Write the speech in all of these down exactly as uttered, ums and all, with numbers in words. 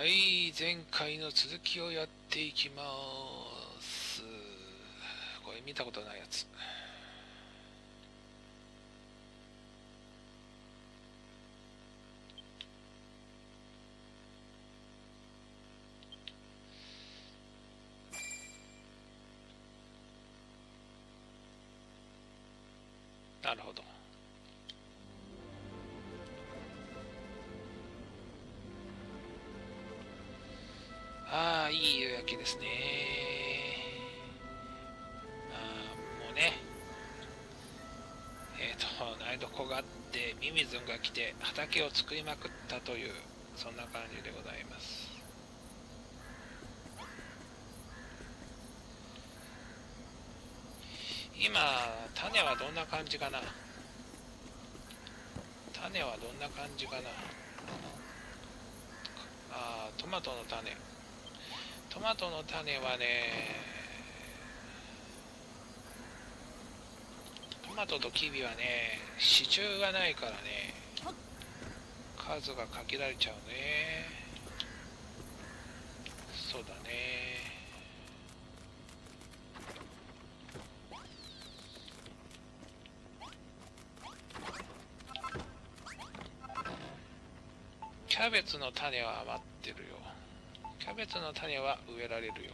はい、前回の続きをやっていきます。これ見たことないやつ。なるほど。ああ、いい夕焼けですね。ああ、もうね、えっ、ー、と、台所があって、ミミズンが来て、畑を作りまくったという、そんな感じでございます。今、種はどんな感じかな。種はどんな感じかな。ああ、トマトの種。トマトの種はね、トマトとキビはね、支柱がないからね、数が限られちゃうね。そうだね。キャベツの種は余ってるよ。キャベツの種は植えられるよ。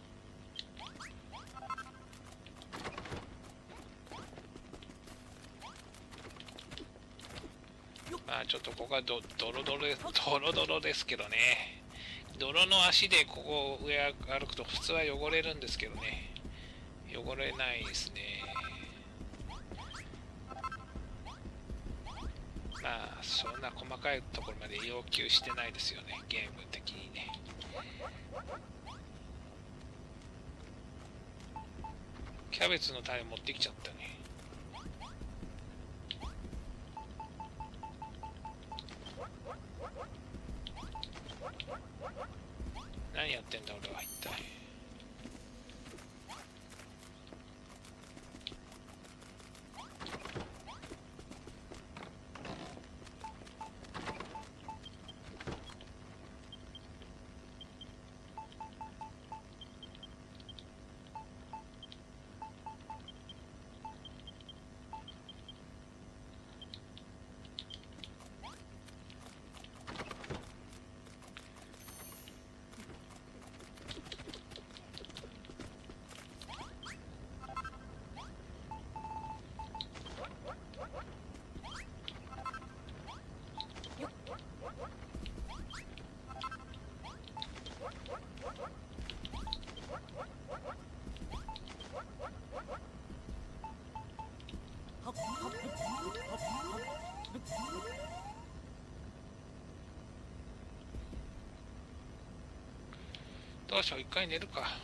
まあちょっとここはどドロドロでドロドロですけどね。泥の足でここを上歩くと普通は汚れるんですけどね。汚れないですね。まあそんな細かいところまで要求してないですよね、ゲーム的にね。キャベツの種持ってきちゃったね。何やってんだ俺は一体。どうしよう、一回寝るか。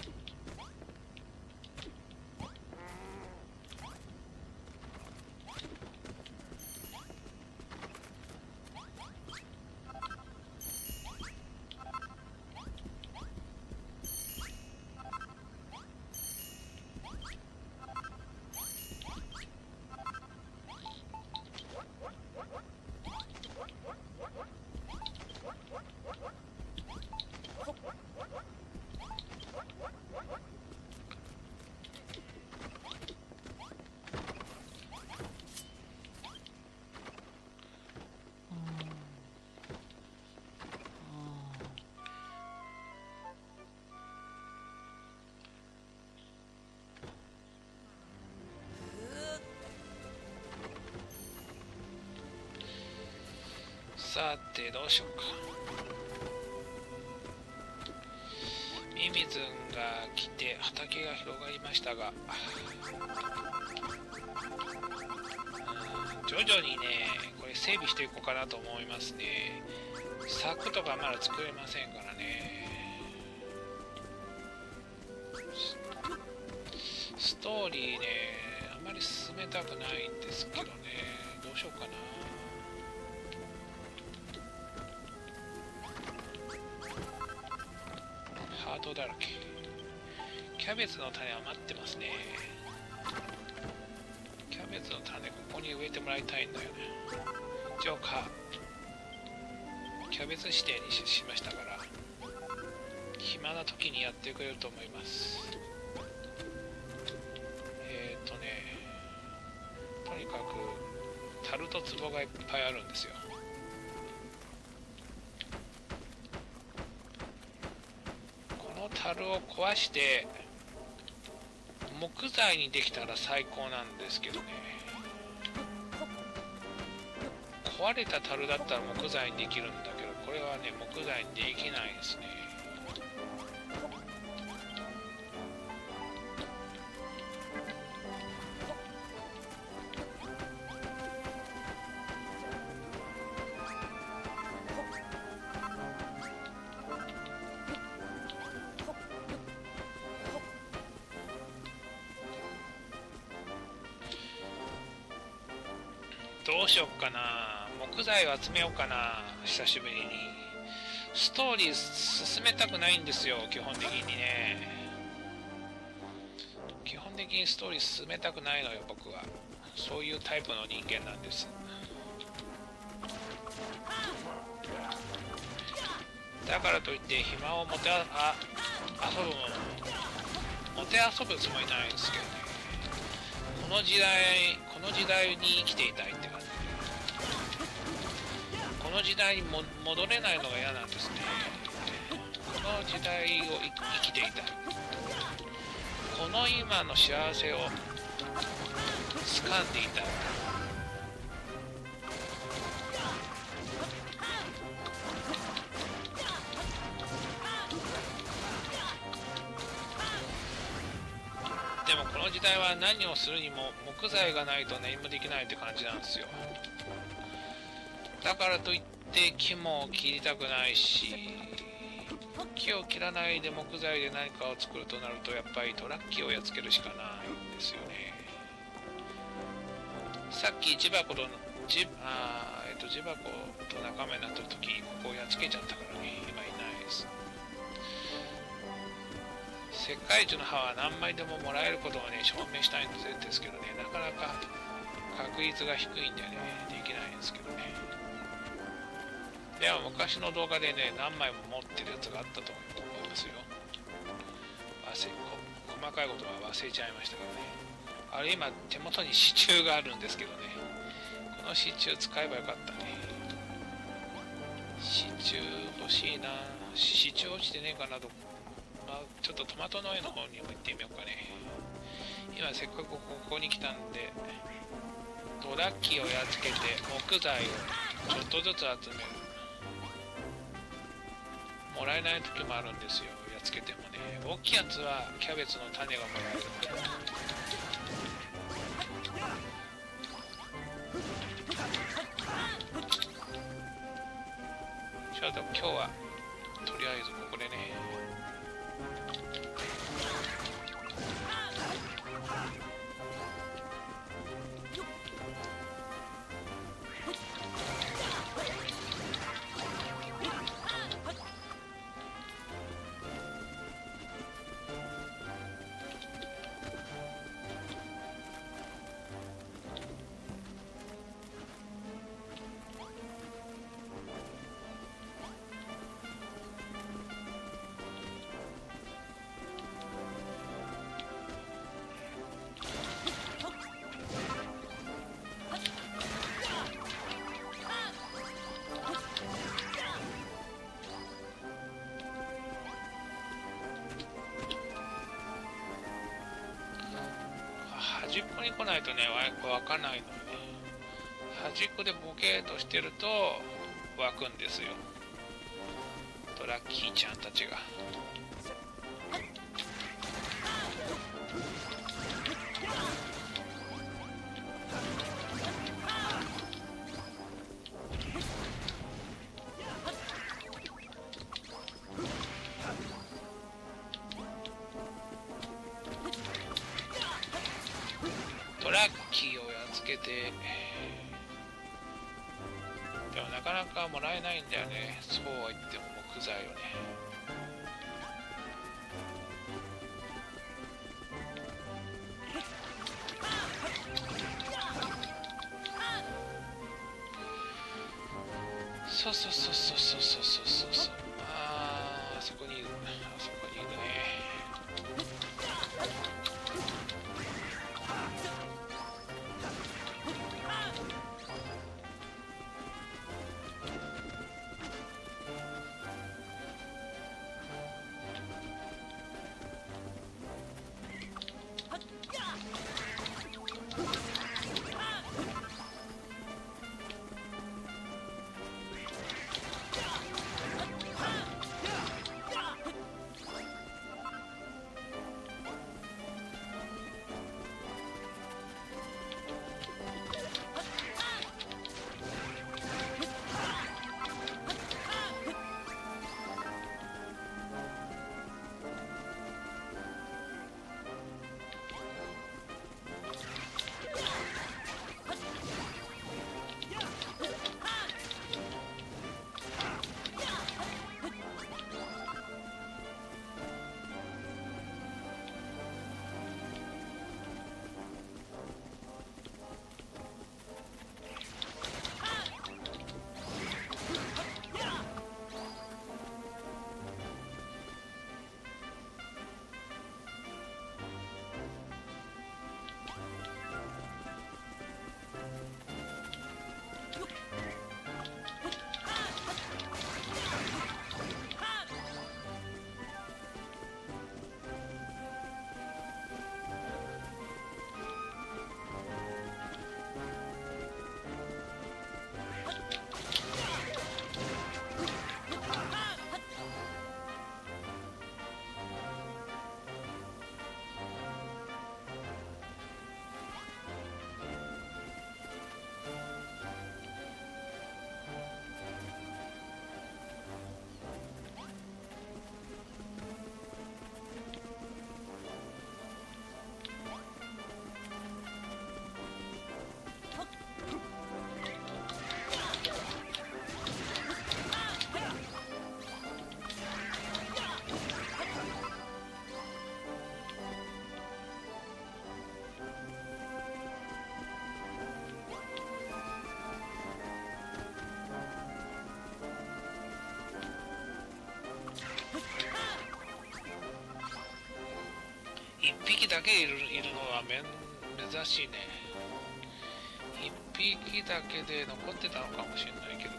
さてどうしようか。ミミズンが来て畑が広がりましたが、徐々にねこれ整備していこうかなと思いますね。柵とかまだ作れませんからね。ストーリーねあんまり進めたくないんですけどね。どうしようかな。ハートだらけ。キャベツの種余ってますね。キャベツの種ここに植えてもらいたいんだよね。一応かキャベツ指定に し, しましたから暇な時にやってくれると思います。えっ、ー、とねとにかく樽と壺がいっぱいあるんですよ。この樽を壊して木材にできたら最高なんですけどね、壊れた樽だったら木材にできるんだけど、これはね木材にできないですね。どうしよっかな、木材を集めようかな。久しぶりにストーリー進めたくないんですよ。基本的にね基本的にストーリー進めたくないのよ。僕はそういうタイプの人間なんです。だからといって暇をもてああ遊ぶももて遊ぶつもりないんですけどね。この時代この時代に生きていたいって感じ。この時代にも戻れないのが嫌なんですね。この時代を生きていたい。この今の幸せを掴んでいたい。でもこの時代は何をするにも木材がないと何もできないって感じなんですよ。だからといって木も切りたくないし、木を切らないで木材で何かを作るとなるとやっぱりトラッキーをやっつけるしかないんですよね。さっきジバコとジあ、えっと、ジバコと仲間になった時ここをやっつけちゃったからね、今いないです。石灰樹の葉は何枚でももらえることをね証明したいんですけどね、なかなか確率が低いんでねできないんですけどね。でも昔の動画でね何枚も持ってるやつがあったと思いますよ。忘れこ細かいことは忘れちゃいましたからね。あれ今手元に支柱があるんですけどね、この支柱使えばよかったね。支柱欲しいな。支柱落ちてねえかなと、まあ、ちょっとトマト農園の方にも行ってみようかね。今せっかくここに来たんでドラッキーをやっつけて木材をちょっとずつ集める。もらえない時もあるんですよ、やっつけてもね。大きいやつはキャベツの種がもらえる。ちょっと今日はとりあえずここでね端っこに来ないとねわかんないのでね、端っこでボケーとしてると湧くんですよ、トラッキーちゃんたちが。トラッキーをやっつけて、でもなかなかもらえないんだよね、そうは言っても木材をね。 そうそうそうそうそうそうそうそう。あー、あそこにいる。あそこにいるね。一匹だけいる、いるのはめん珍しいね。一匹だけで残ってたのかもしれないけど。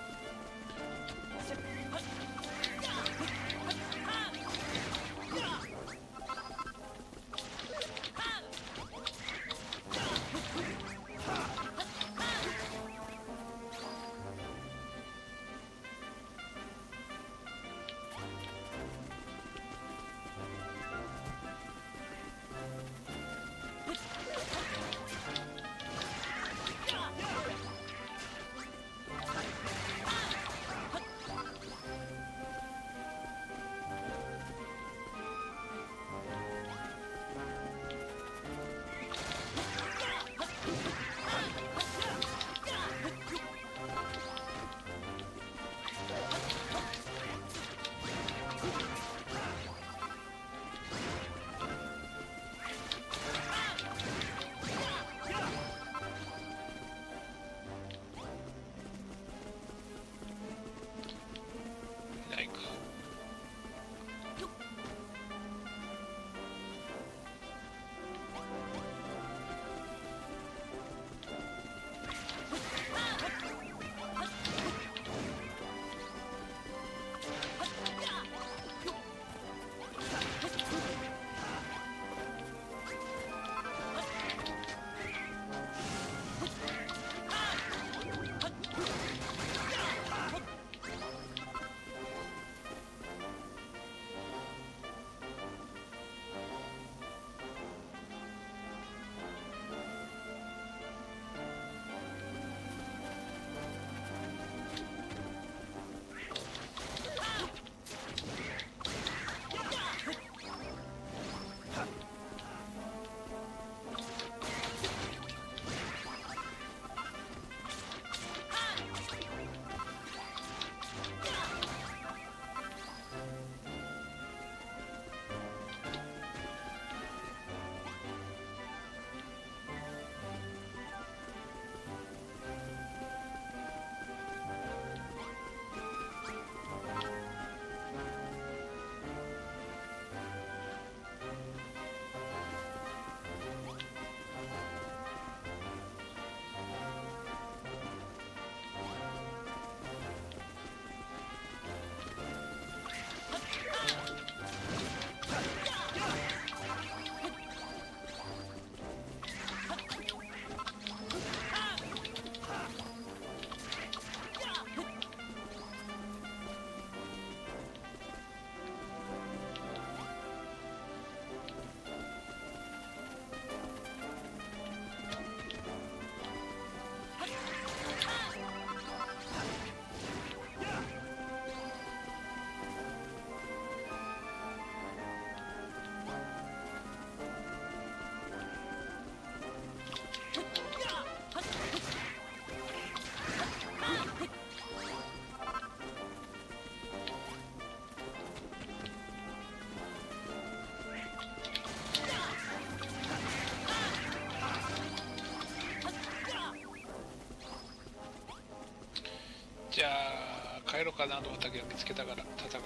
かなと思ったけど見つけたから戦う。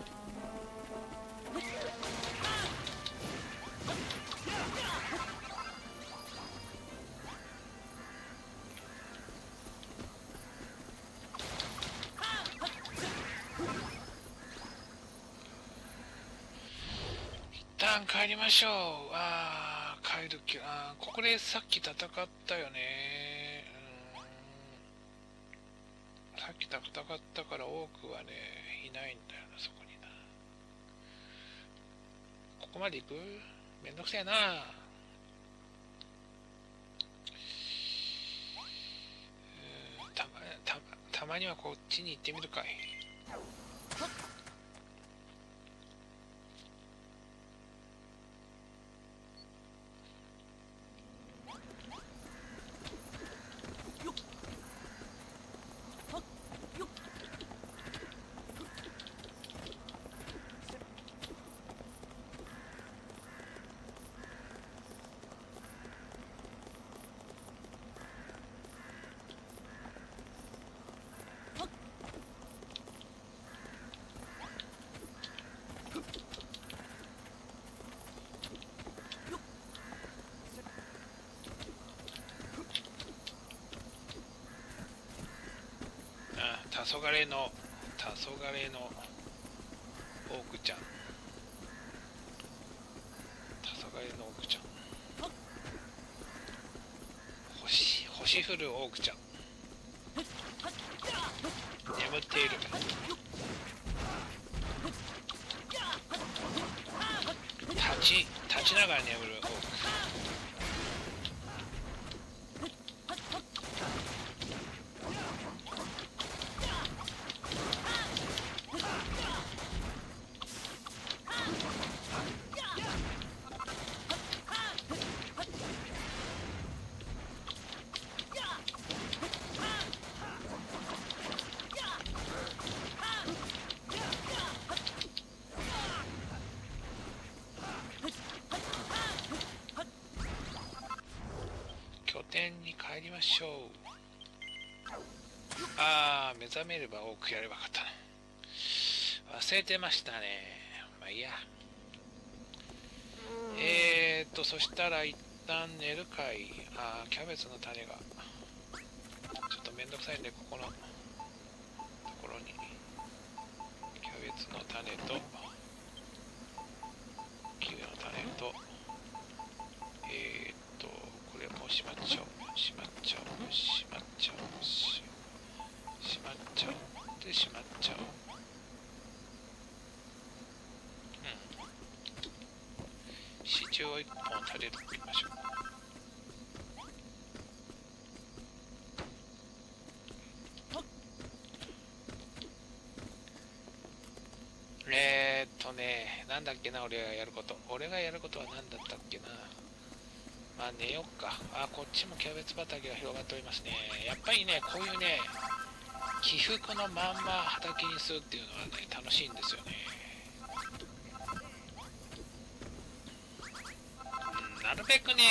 一旦帰りましょう。ああ、帰る気、あーここでさっき戦ったよね。うん、さっき戦ったから多くはねいないんだよな、そこにな。ここまで行く？めんどくせえな。たま、たま、たまにはこっちに行ってみるかい。黄昏の黄昏のオークちゃん、黄昏のオークちゃん、星星降るオークちゃん、眠っている。立ち立ちながら眠るオーク。拠点に帰りましょう。ああ、目覚めれば多くやればよかったな。忘れてましたね。まあいいや。えーっと、そしたら一旦寝るかい。ああ、キャベツの種が。ちょっとめんどくさいんで、ここのところに。キャベツの種と、キウイの種と、えーっと、これもしまっちゃおう。しまっちゃおう。しまっちゃおう。しまっちゃおう。で、しまっちゃおう。支柱をいっぽん立てておきましょう。えーっとね、なんだっけな、俺がやること。俺がやることは何だったっけな。まあ寝よっか。あ、こっちもキャベツ畑が広がっておりますね。やっぱりね、こういうね、起伏のまんま畑にするっていうのはね、楽しいんですよね。なるべくね、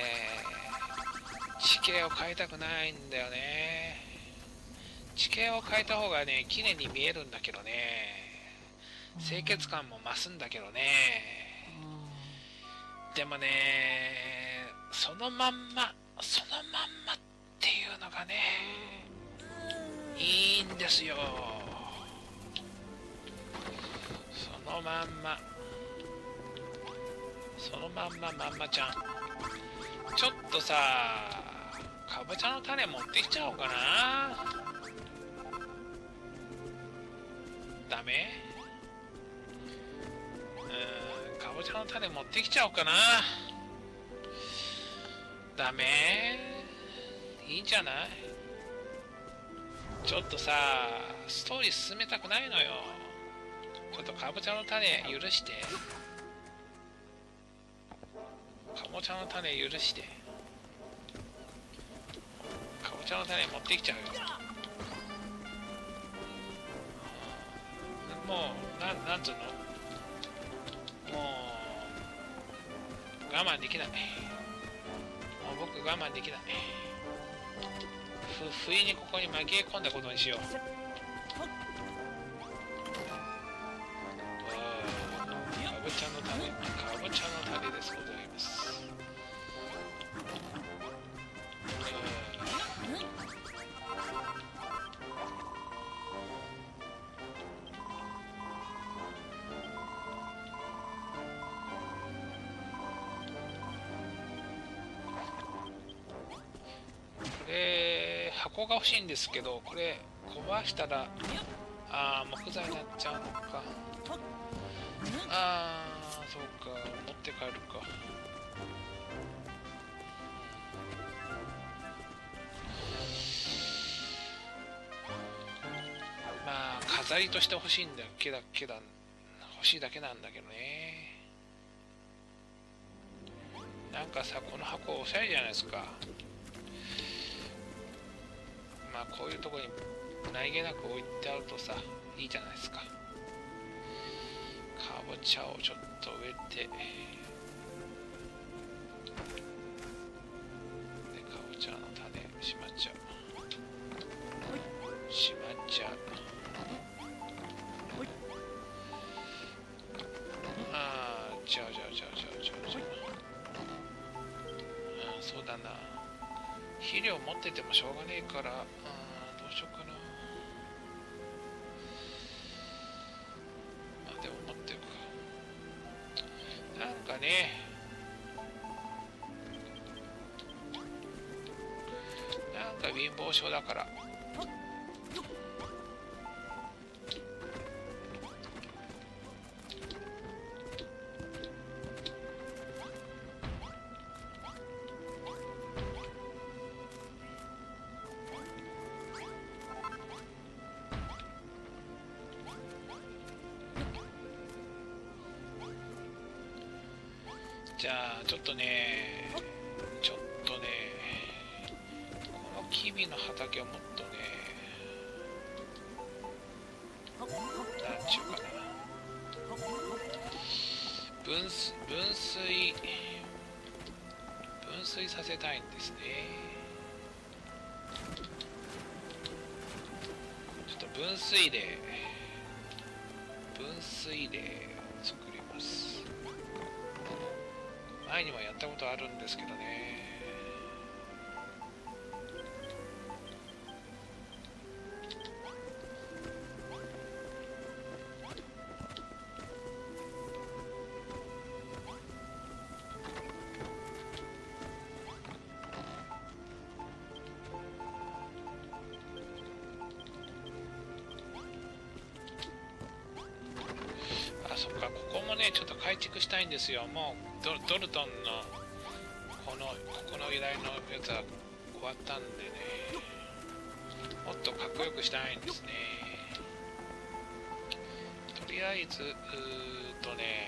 地形を変えたくないんだよね。地形を変えた方がね、綺麗に見えるんだけどね。清潔感も増すんだけどね。でもね、そのまんま、そのまんまっていうのがね、いいんですよ。そのまんま。そのまんままんまちゃん。ちょっとさ、かぼちゃの種持ってきちゃおうかな。ダメ？うーん、かぼちゃの種持ってきちゃおうかな。ダメ？いいんじゃない？ちょっとさ、ストーリー進めたくないのよ。ちょっとかぼちゃの種許して。かぼちゃの種許して。かぼちゃの種持ってきちゃうよ。もう、なん、なんつうの、もう、我慢できない。もう僕我慢できない。ふ、不意にここに紛れ込んだことにしよう。 かぼちゃの種ですございます。これ箱が欲しいんですけど、これ壊したらあー木材になっちゃうのか。ああそうか、持って帰るか。まあ飾りとして欲しいんだけだけだ欲しいだけなんだけどね。なんかさ、この箱おしゃれじゃないですか。まあこういうとこに何気なく置いてあるとさ、いいじゃないですか。かぼちゃをちょっと植えて、でかぼちゃの種しまっちゃうしまっちゃう。ああ、じゃあじゃあじゃあじゃあじゃあじゃあ、うん、そうだな。肥料持っててもしょうがねえから、うん、どうしようかな。まあでも持ってるか。なんかね、なんか貧乏症だから。じゃあちょっとね、ちょっとね、このキビの畑をもっとね、なんちゅうかな、分水分水分水させたいんですね。ちょっと分水で分水で作ります。前にもやったことあるんですけどね。あ、そっか、ここもねちょっと改築したいんですよ。もう ド, ドルトンのこのここの依頼のやつは終わったんでね、もっとかっこよくしたいんですね。とりあえずうーっとね、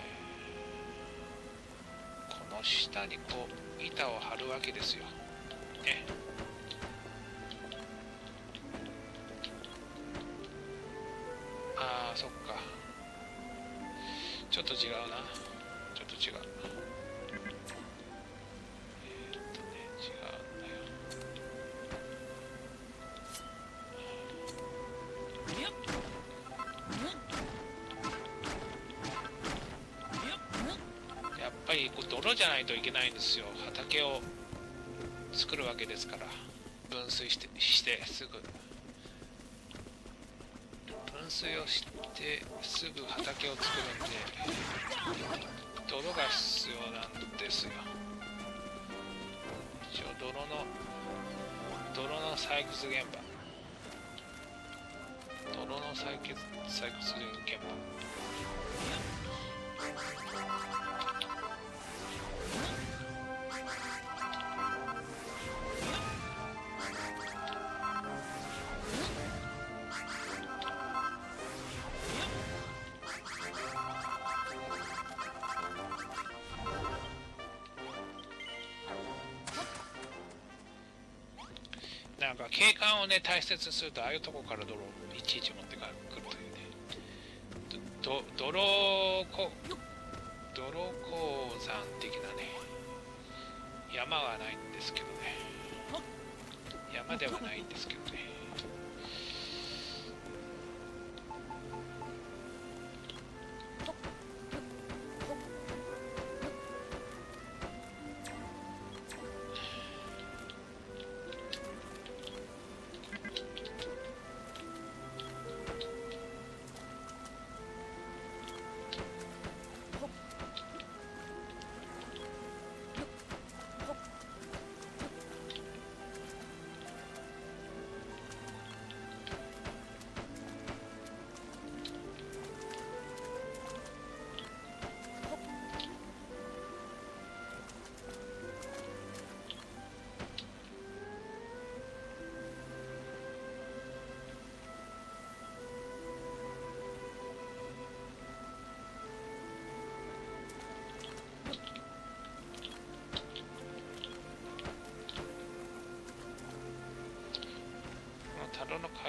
この下にこう板を張るわけですよね。あーそっか、ちょっと違うな、ちょっと違う。えー、っとね、違うんだよ。やっぱりこう泥じゃないといけないんですよ。畑を作るわけですから、分水してしてすぐ分水をしてすぐ畑を作るんで、泥が必要なんですよ。一応泥の泥の採掘現場、泥の採掘採掘現場。なんか景観をね大切にすると、ああいうとこから泥をいちいち持ってくるというね、ど泥こ泥鉱山的なね、山はないんですけどね、山ではないんですけどね。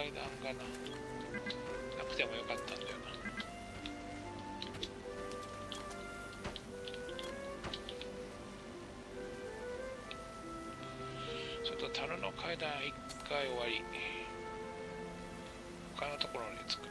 階段がな、なくてもよかったんだよな。ちょっと樽の階段一回終わり。他のところに作る。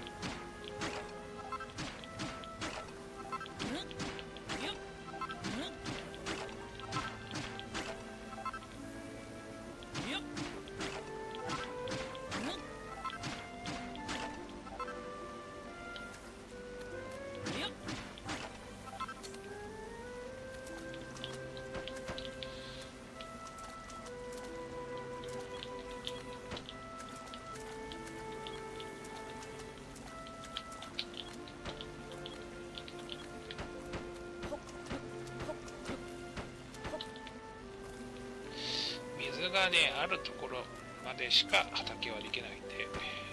水がね、あるところまでしか畑はできないんで、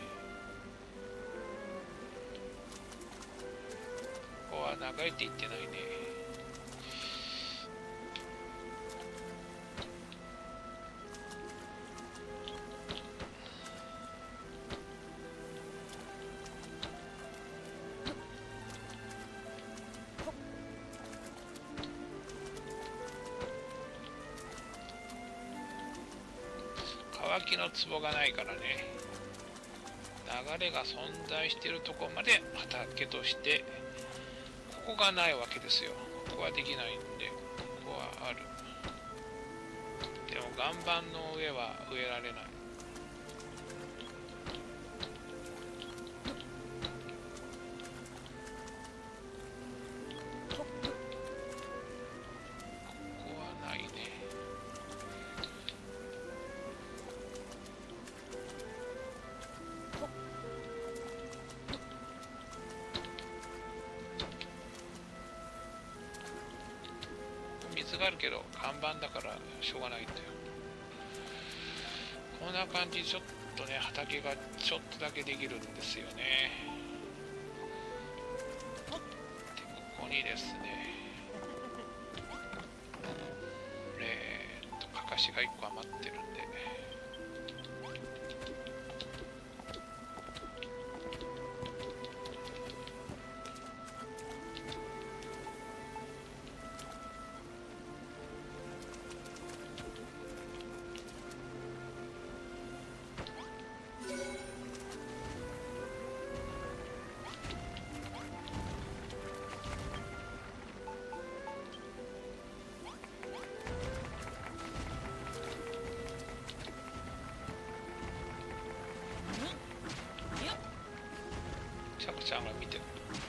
ここは流れていってないね。乾きの壺がないからね、流れが存在しているところまで畑として、ここがないわけですよ。ここはできないんで、ここはある。でも岩盤の上は植えられない。ここはないね。水があるけど看板だからしょうがないんだよ。こんな感じでちょっとね、畑がちょっとだけできるんですよね。で、ここにですね、えーっとかかしがいっこ余ってるんで、ちゃこちゃんが見てる。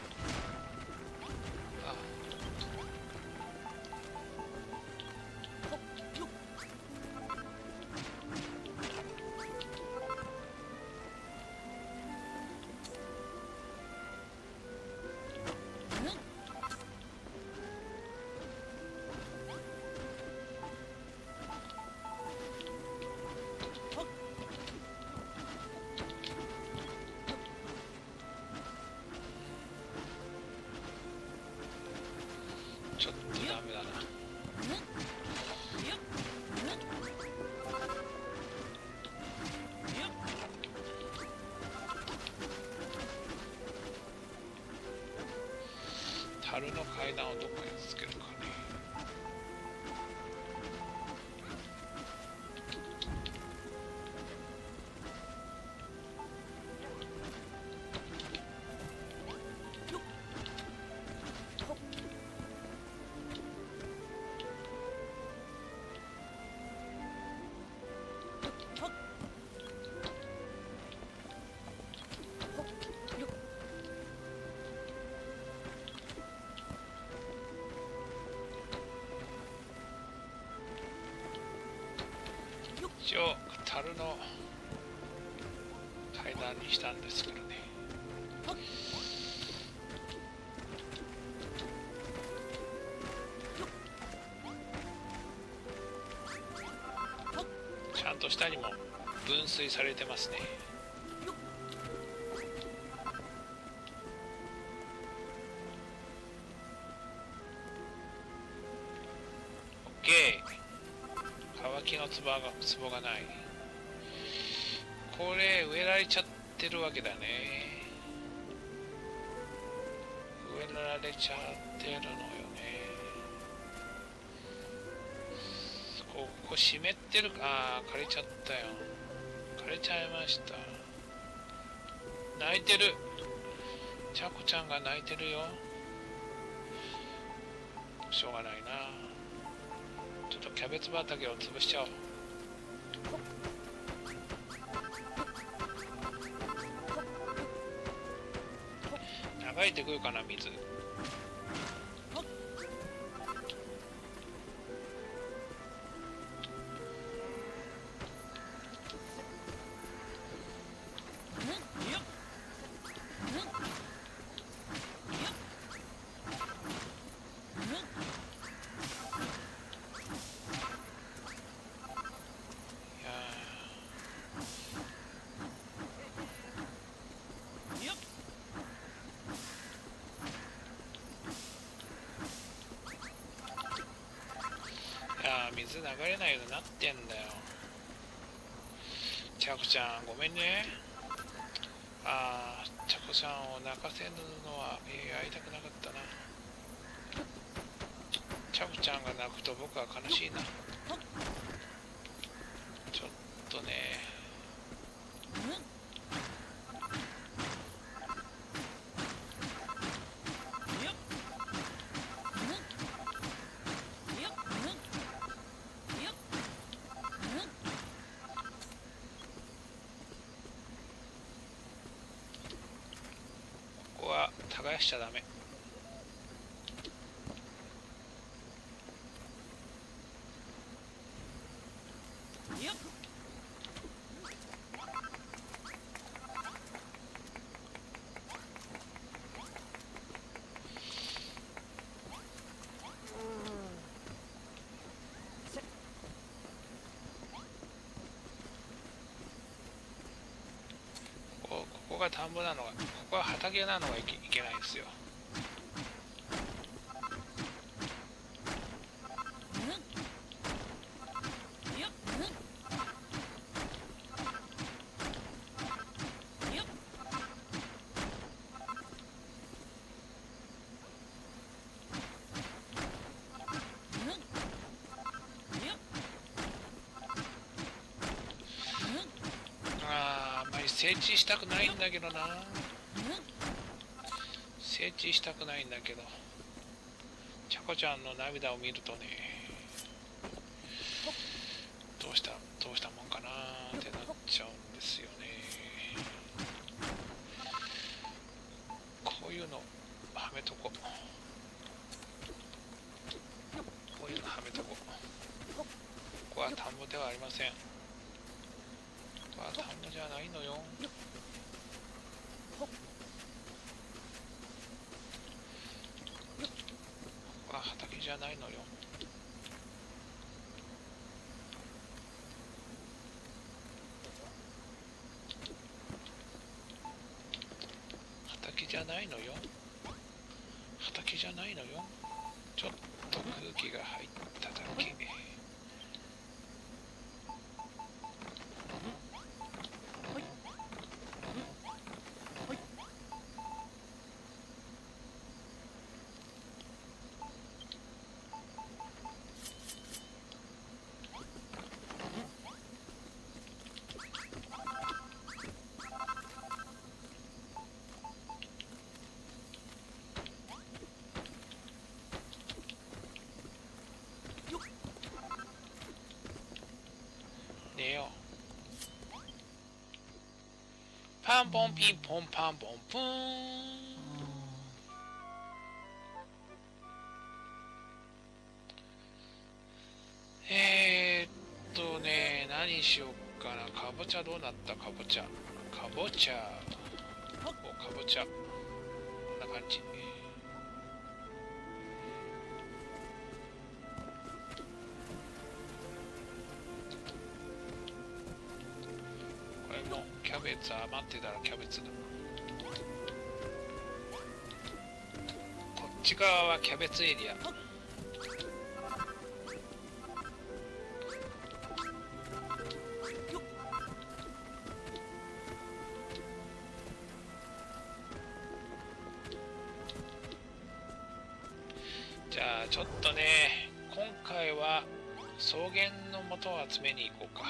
あちょっとダメだな。樽の階段をどこにつけるかね。一応樽の階段にしたんですけどね。ちゃんと下にも分水されてますね。オッケー。乾きの壺が壺がない。 これ植えられちゃってるわけだね。植えられちゃってるのよね。ここ湿ってるか。あー枯れちゃったよ。枯れちゃいました。泣いてる。ちゃこちゃんが泣いてるよ。しょうがないな。ちょっとキャベツ畑を潰しちゃおう。流れてくるかな、水。水流れないようになってんだよ。ちゃこちゃんごめんね。ああ、ちゃこちゃんを泣かせるのは、えー、会いたくなかったな。ちゃこちゃんが泣くと僕は悲しいな。ちょっとね。耕しちゃダメ。ここが田んぼなのが、ここは畑なのがいけ、いけないんですよ。整地したくないんだけどな。整地したくないんだけど、ちゃこちゃんの涙を見るとね、どうしたどうしたもんかなーってなっちゃうんですよね。こういうのはめとこう。こういうのはめとこう。ここは田んぼではありません。ここは田んぼじゃないのよ。ここは畑じゃないのよ。畑じゃないのよ。畑じゃないのよ。ちょっと空気が入っただけ。パンポンピンポンパンポンプーン。えー、っとね、何しようかな。かぼちゃどうなった？かぼちゃ。かぼちゃ。お、かぼちゃ。こんな感じ。これもキャベツ余ってたらキャベツだ。こっち側はキャベツエリア。 ちょっとね、今回は草原の元を集めに行こうか。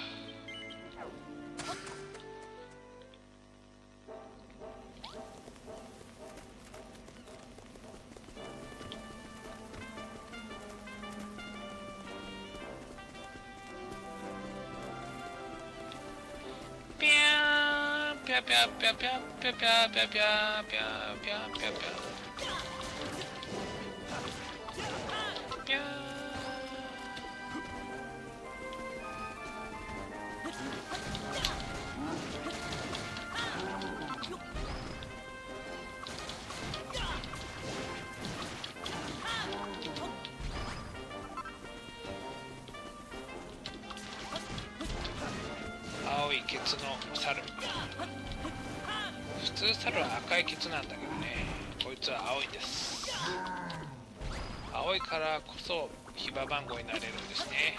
ピャーンピャピャピャピャピャピャピャピャピャピャピャピャピャー。青いケツの猿。普通猿は赤いケツなんだけどね、こいつは青いんです。青いからこそ騎馬番号になれるんですね。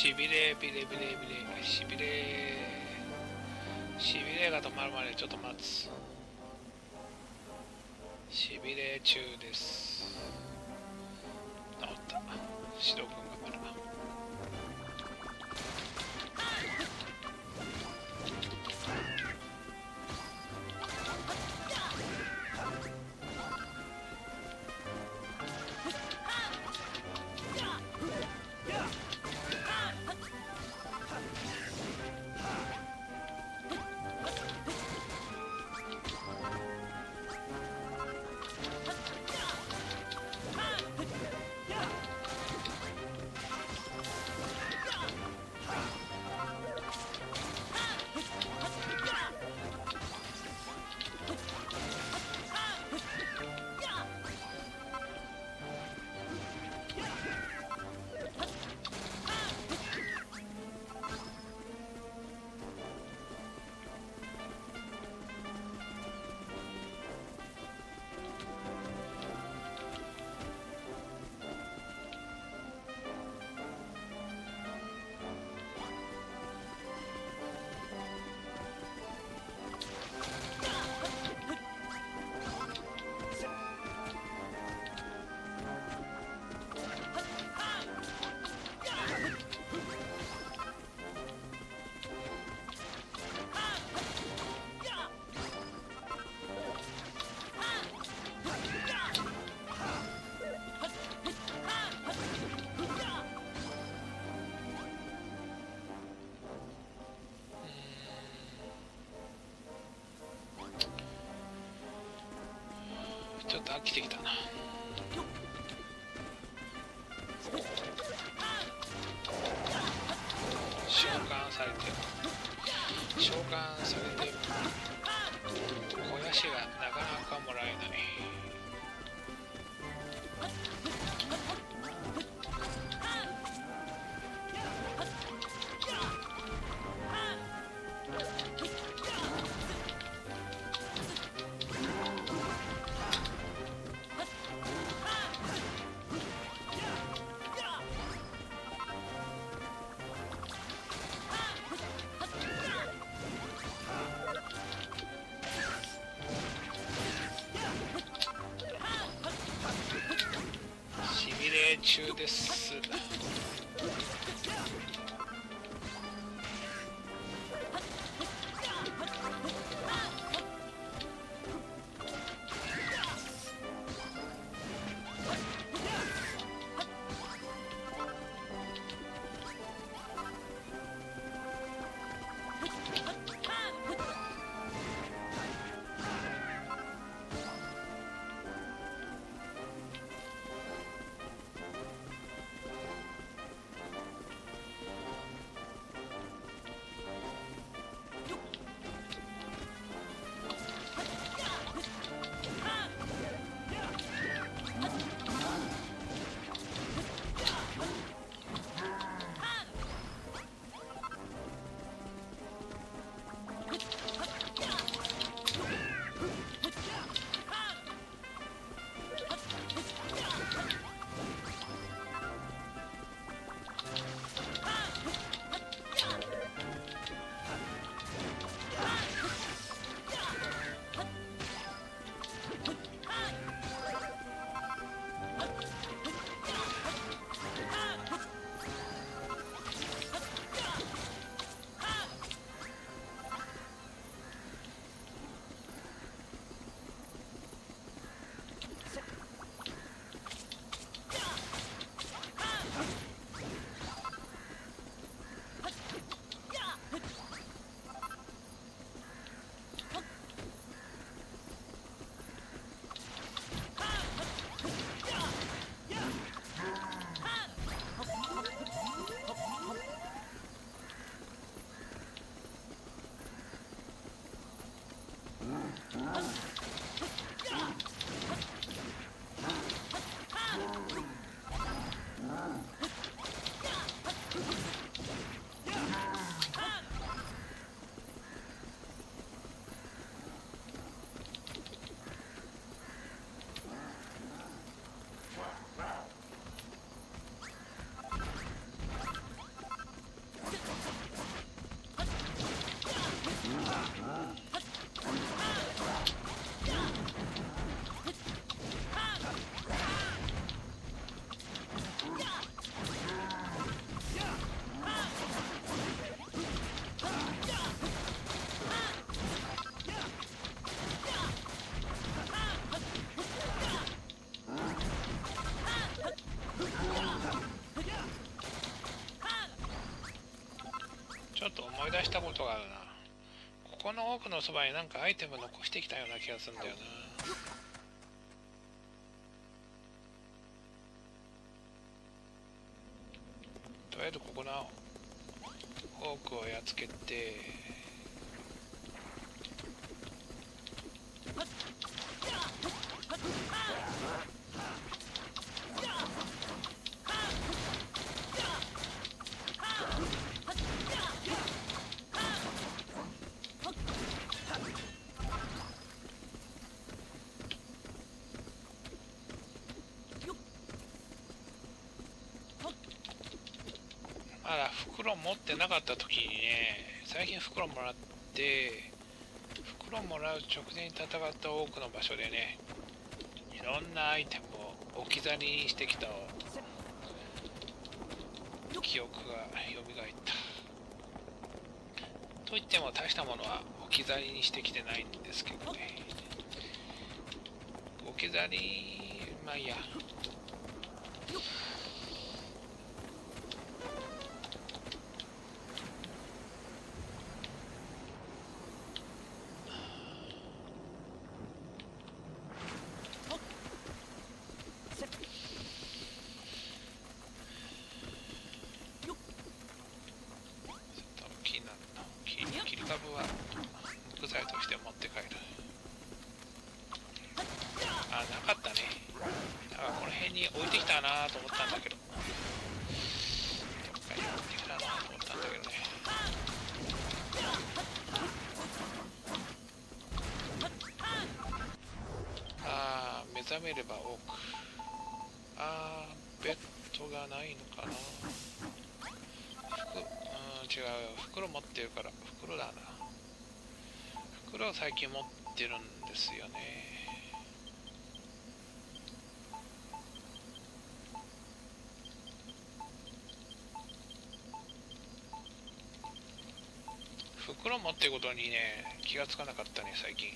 しびれビレビレビレしびれしびれが止まるまでちょっと待つ。しびれ中です。治った。シド君がまだちょっと飽きてきたな。召喚されて召喚されて肥やしがなかなかもらえない。中です。 トがあるな。ここの奥のそばになんかアイテム残してきたような気がするんだよな。とりあえずここのオークをやっつけて、まだ袋持ってなかった時にね、最近袋もらって、袋もらう直前に戦った多くの場所でね、いろんなアイテムを置き去りにしてきた記憶が蘇った。といっても大したものは置き去りにしてきてないんですけどね。置き去り、まあいいや。目覚めれば多く。あー、ベッドがないのかな。服、うん、違うよ。袋持ってるから、袋だな。袋を最近持ってるんですよね。袋持ってることにね、気がつかなかったね、最近。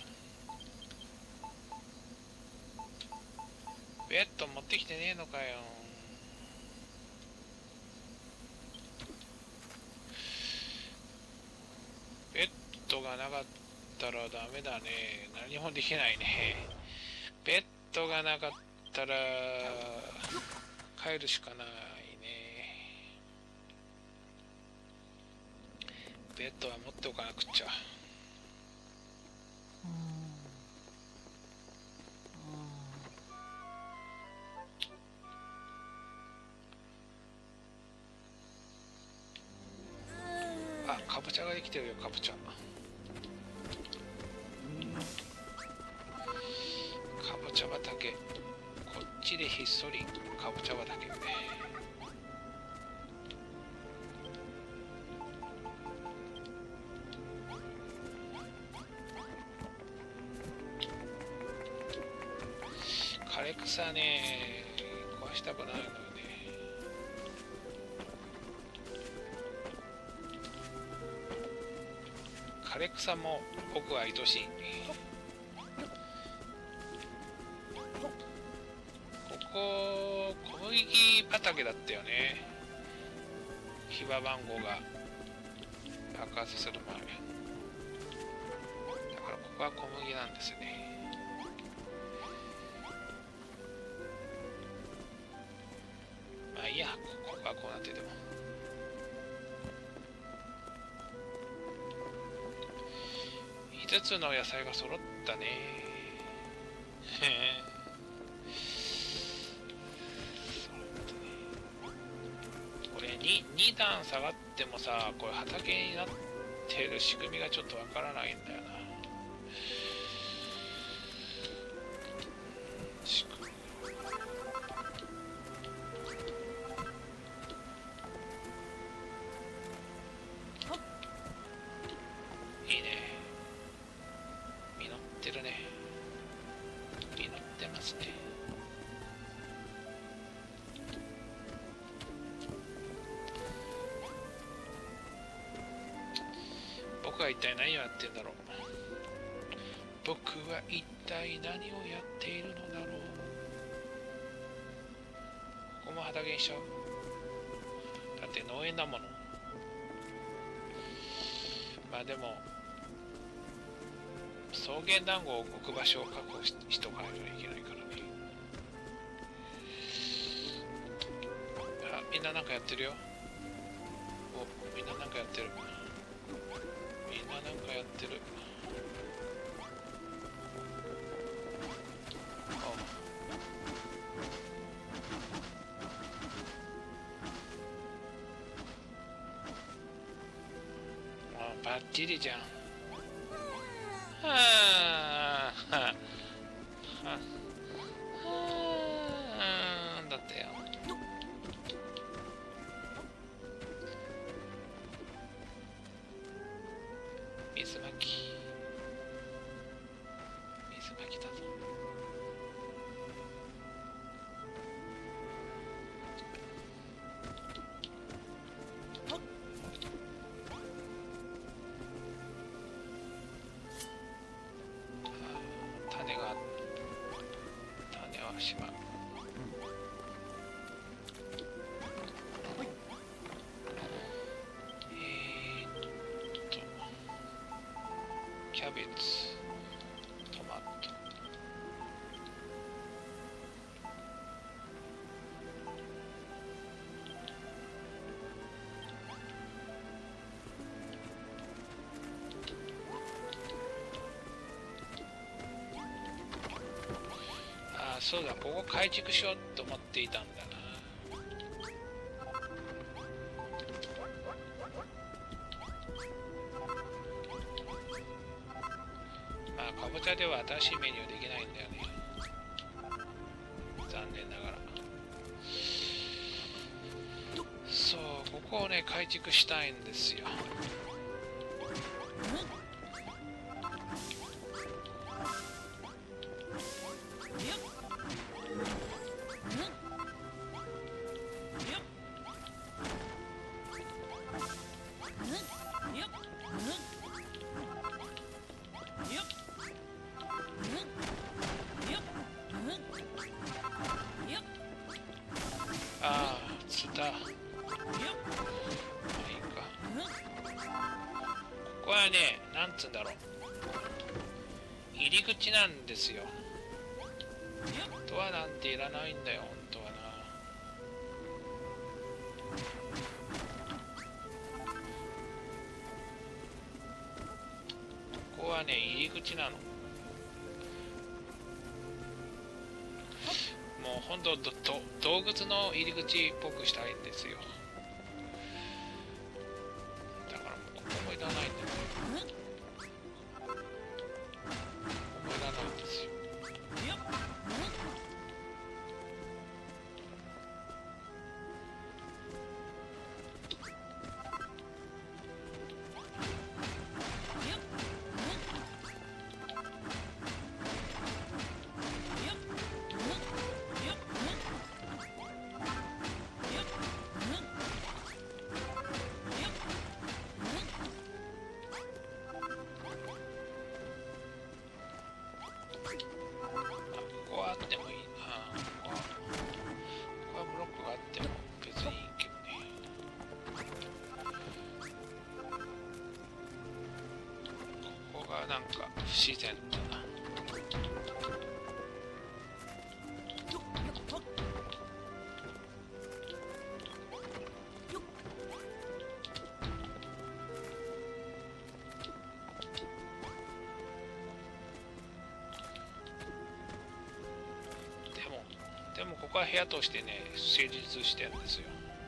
ベッド持ってきてねえのかよ。ベッドがなかったらダメだね。何もできないね。ベッドがなかったら帰るしかないね。ベッドは持っておかなくっちゃ。あ、かぼちゃができてるよ、かぼちゃ。かぼちゃ畑。こっちでひっそりかぼちゃ畑。枯れ草ね、壊したくないのよね。枯れ草も僕は愛しい。ここ小麦畑だったよね。ヒバ番号が爆発する前だからここは小麦なんですね。まあいいや、ここはこうなってても。いつつの野菜が揃ったね。これ に, に段下がってもさ、これ畑になってる仕組みがちょっとわからないんだよな。いいね。実ってるね。実ってますね。僕は一体何をやってんだろう。僕は一体何をやっているのだろう。ここも畑にしちゃう。だって農園だもの。 まあでも草原団子を置く場所を確保ししとかないといけないからね。あ、みんななんかやってるよ。お、みんななんかやってる。みんななんかやってる。あ、バッチリじゃん。はあ、はあ、はあ、だってよ。水まき。水まきだぞ。種が、種はしまう。キャベツ、トマト、ああ、そうだ、ここ改築しようと思っていたんだな。まあ、かぼちゃでは新しいメニューできないんだよね。残念ながら。そう、ここをね、改築したいんですよ。ああ、つった。まあいいか。ここはね、なんつうんだろう。入り口なんですよ。ドアなんていらないんだよ、本当はな。ここはね、入り口なの。もう本当どど洞窟の入り口っぽくしたいんですよ。だからもうここもいらないんだよね。ここもいらないんですよ。なんか不自然だな。でもでもここは部屋としてね成立してるんですよ。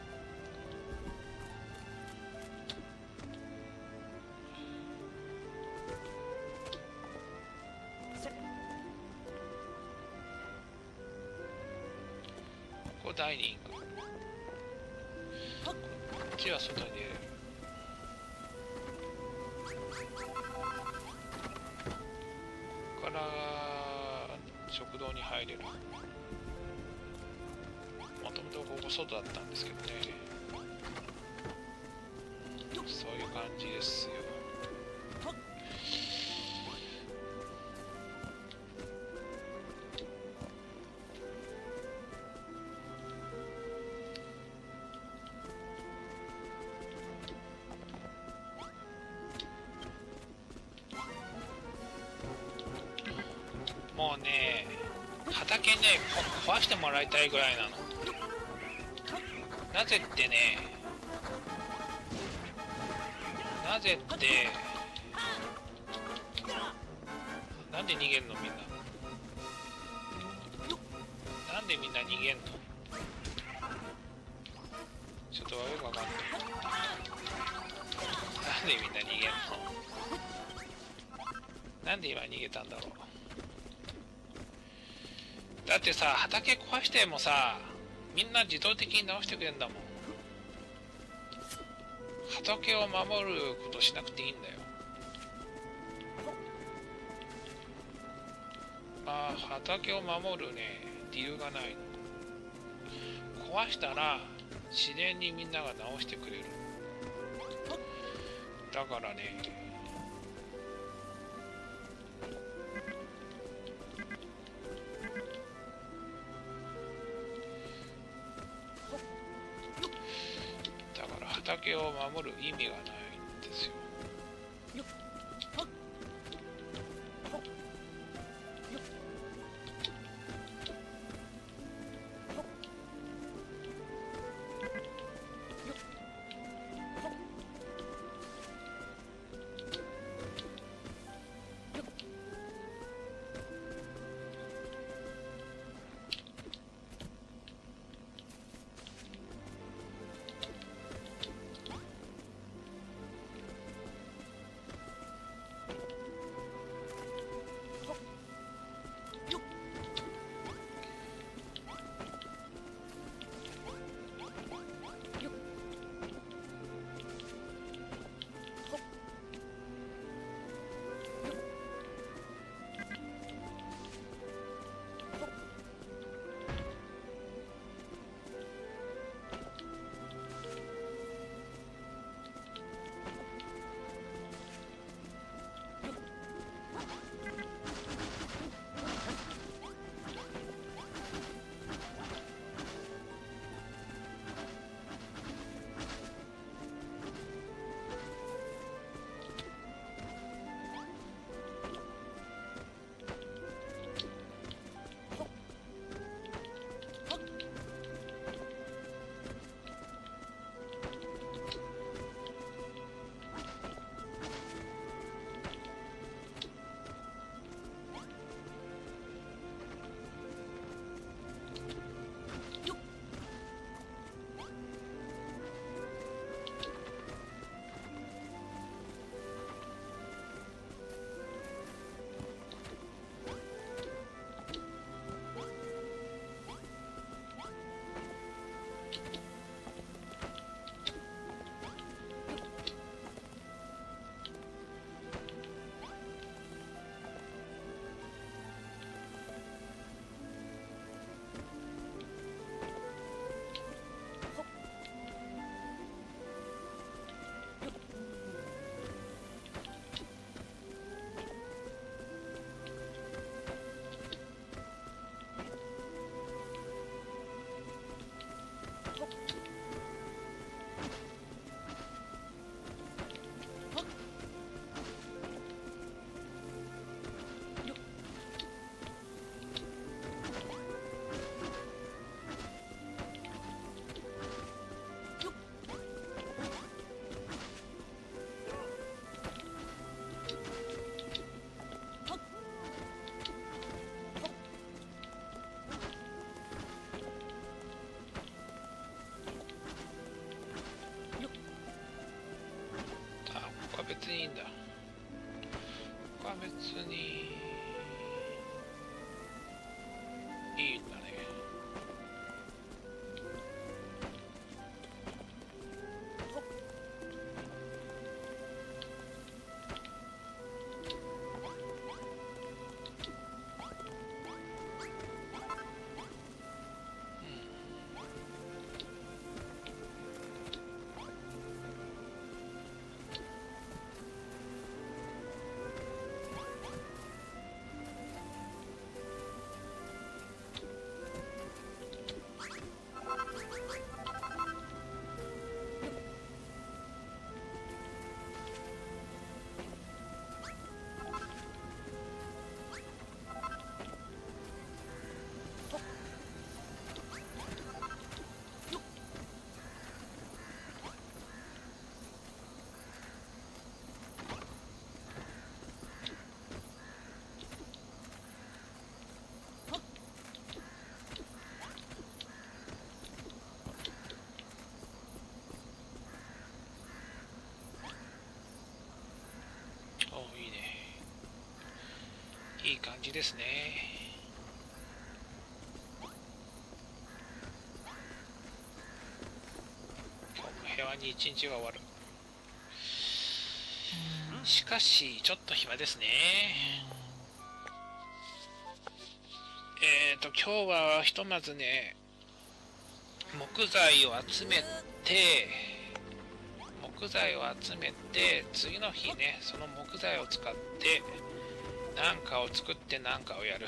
ダイニング。こっちは外に出れる。ここから食堂に入れる。もともとここ外だったんですけどね。そういう感じですよ。 ね畑ねこ壊してもらいたいぐらいなの。なぜってねなぜってなんで逃げんのみんな。なんでみんな逃げんの。ちょっとよくわかんない。なんでみんな逃げんの。なんで今逃げたんだろう。だってさ畑壊してもさみんな自動的に直してくれんだもん。畑を守ることしなくていいんだよ。まあ畑を守るね理由がない。壊したら自然にみんなが直してくれる。だからねだから畑を守る意味がないんですよ。別にいいんだ。ここは別にいいんだね。 ですね。今日も平和に一日が終わる。しかしちょっと暇ですね。えっと今日はひとまずね、木材を集めて木材を集めて次の日ね、その木材を使って何かを作って何かをやる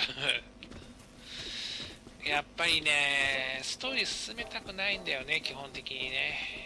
やっぱりね、ストーリー進めたくないんだよね、基本的にね。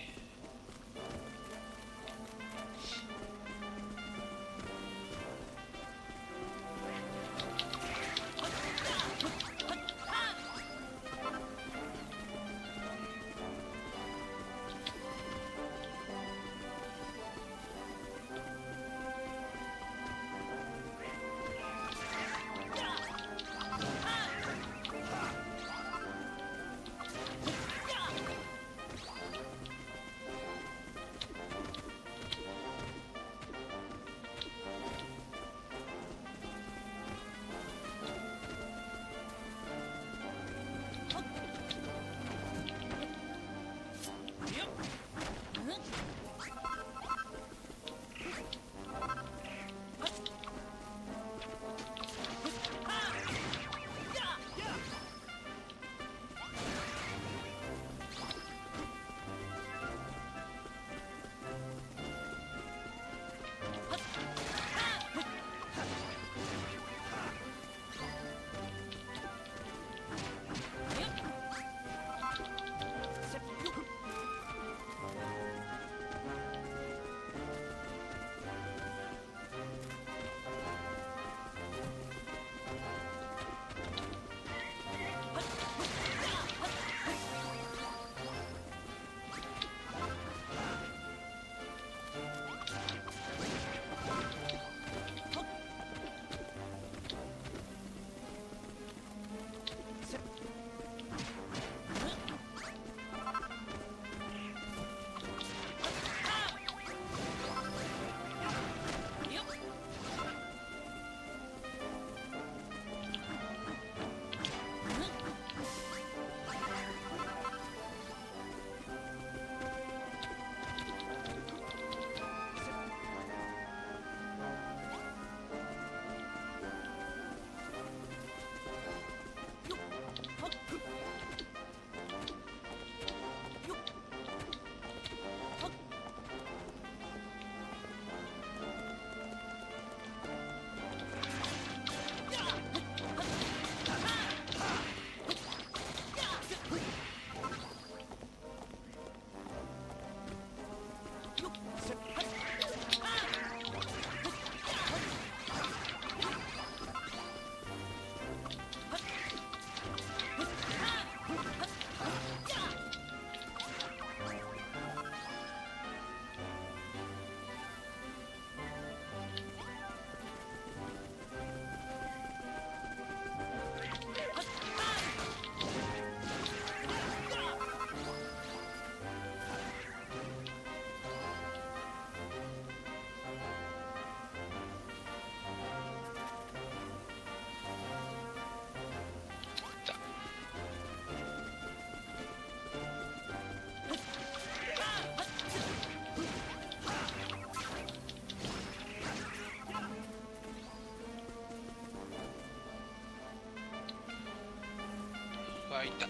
湧いた。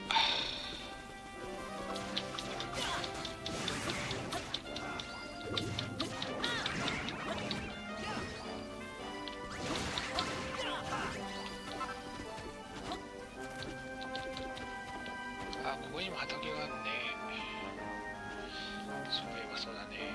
あ、ここにも畑があるね。そういえばそうだね。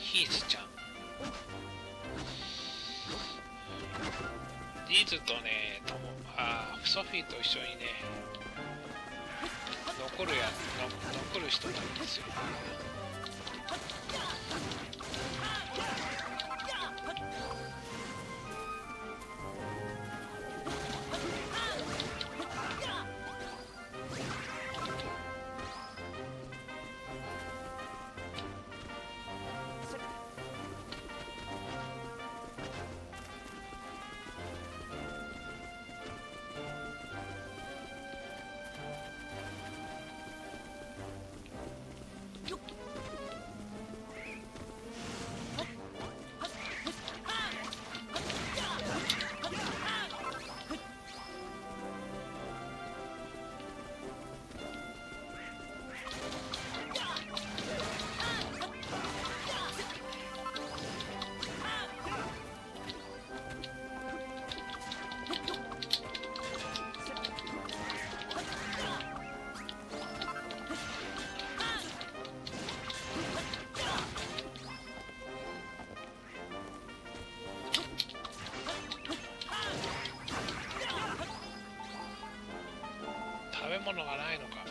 ヒースちゃん。リズとね、ともあソフィーと一緒にね、残るやの残る人なんですよ。食べ物がないのか。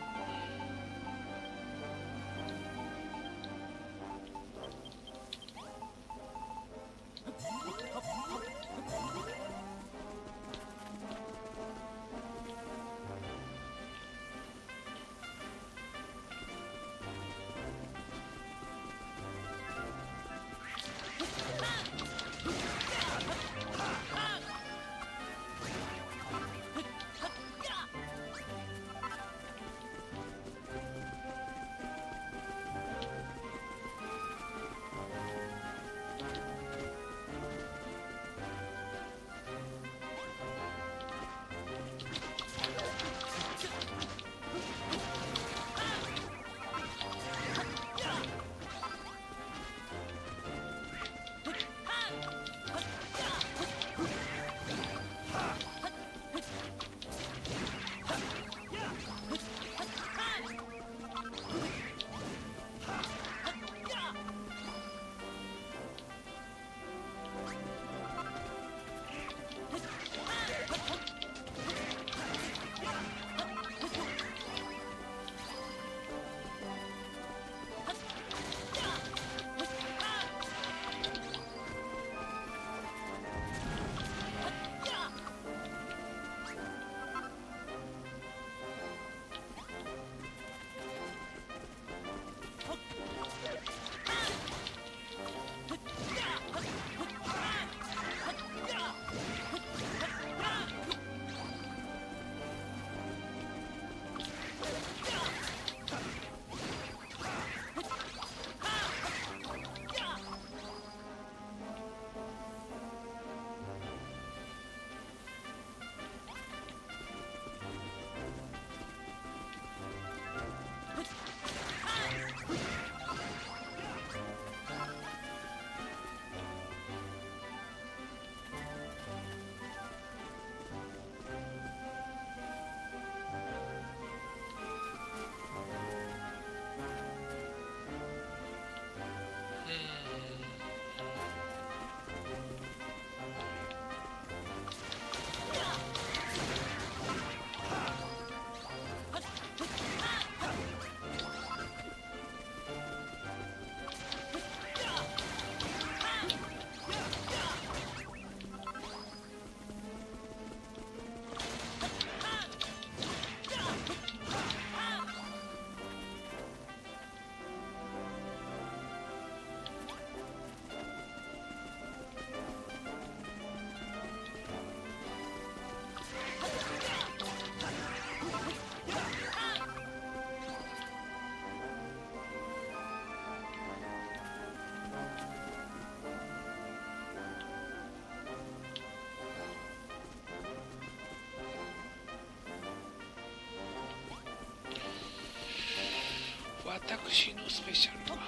私のスペシャルは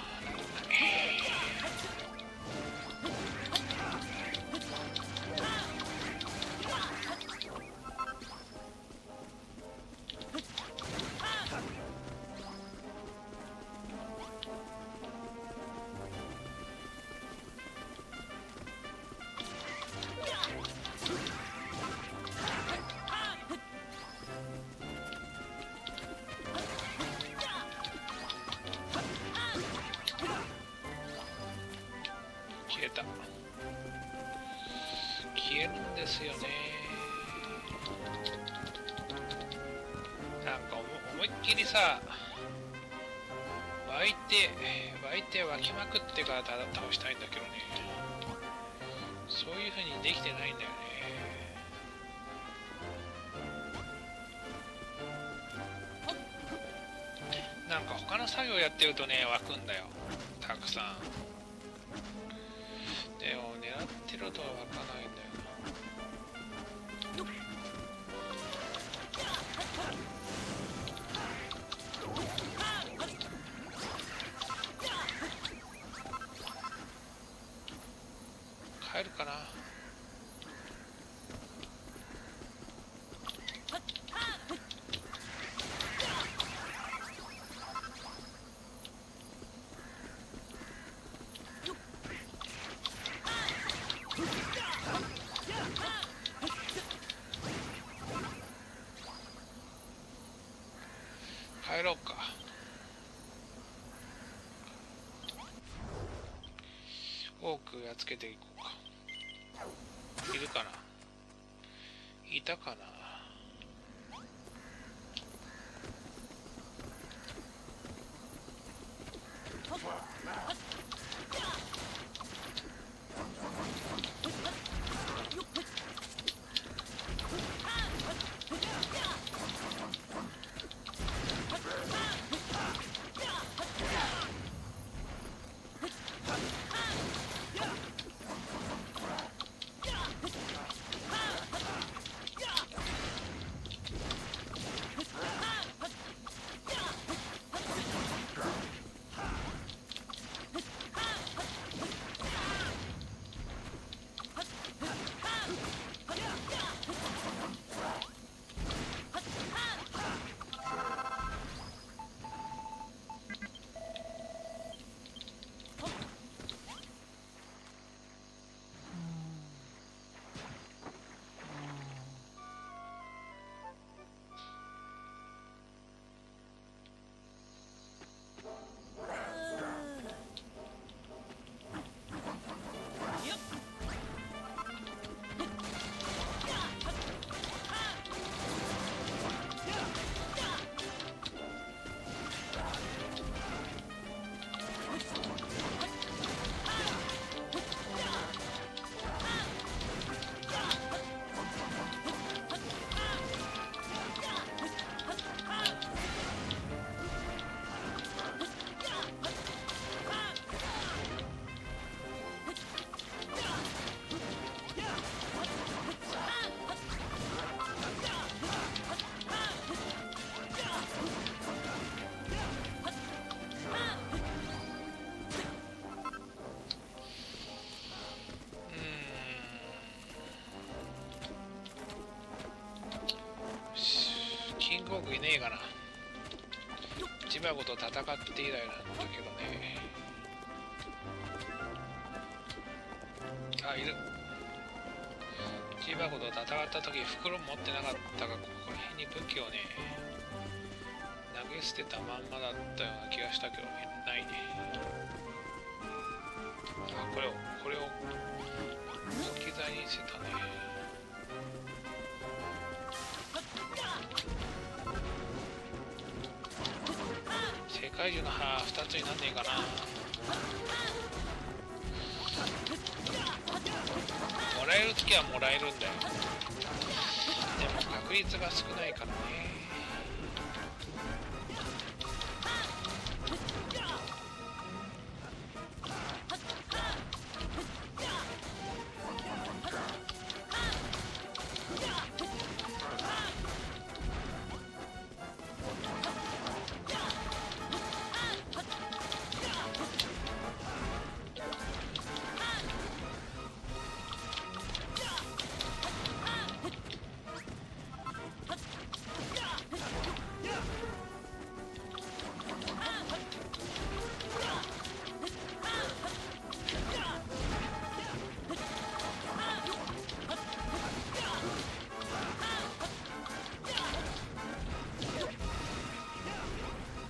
消えた。消えるんですよね。なんか思いっきりさ、湧いて湧いて湧きまくってから倒したいんだけどね、そういう風にできてないんだよね。なんか他の作業やってるとね湧くんだよ、たくさん。でも狙ってるとは湧かないんだよな。帰るかな。帰ろうか。多くやっつけていこうか。いるかな、いたかな。キングコングいねえかな。ジバゴと戦って以来なんだけどね。あ、いる。ジバゴと戦った時袋持ってなかったが、ここら辺に武器をね投げ捨てたまんまだったような気がしたけどね、ないね。あ、これをこれを置き去りにしてたね。世界中の歯ふたつになんねえかな。もらえる時はもらえるんだよ。でも確率が少ないからね。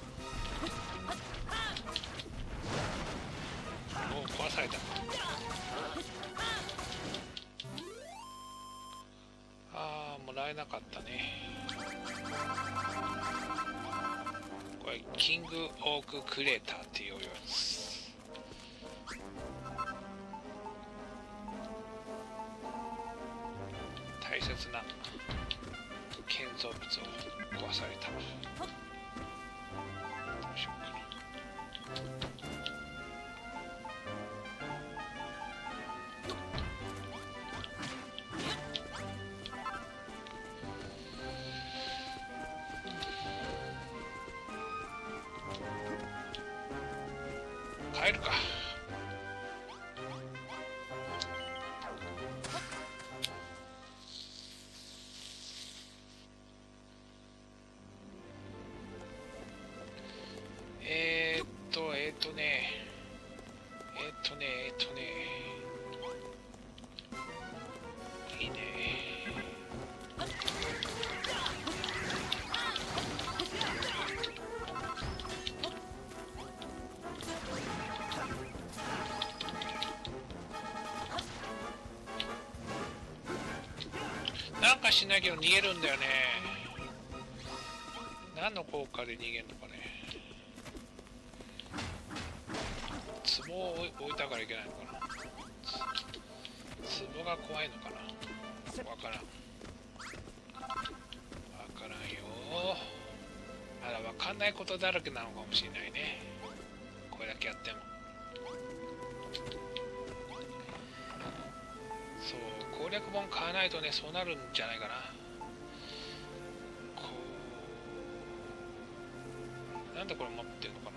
壊された。 かったね。これキングオーククレーターっていうやつ。大切な建造物を壊された。どうしようかな。帰るか。えーっとえーっとねえーっとねえーっとねいいね。なんかしないけど逃げるんだよね。何の効果で逃げるのかね。壺を置いたからいけないのかな。壺が怖いのかな。わからん。わからんよ。あら、わかんないことだらけなのかもしれないね。これだけやっても。そう、攻略本買わないとね、そうなるんじゃないかな。こう、なんでこれ持ってんのかな。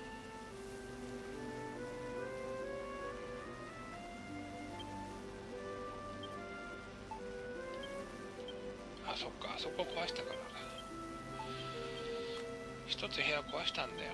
あ、そっか、あそこ壊したから。一つ部屋壊したんだよ。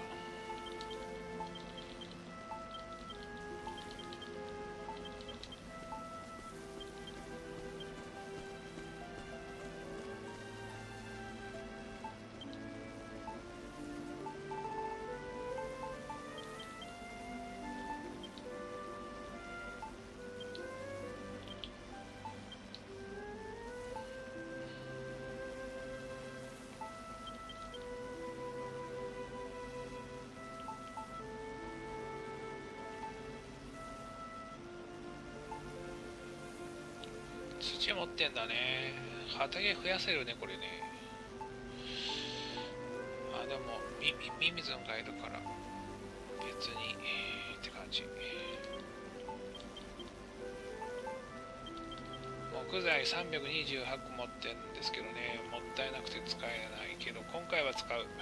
土持ってんだね。畑増やせるね、これね。あ、でも、み、ミミズンがいるから、別に、えー、って感じ。木材さんびゃくにじゅうはちこ持ってるんですけどね、もったいなくて使えないけど、今回は使う。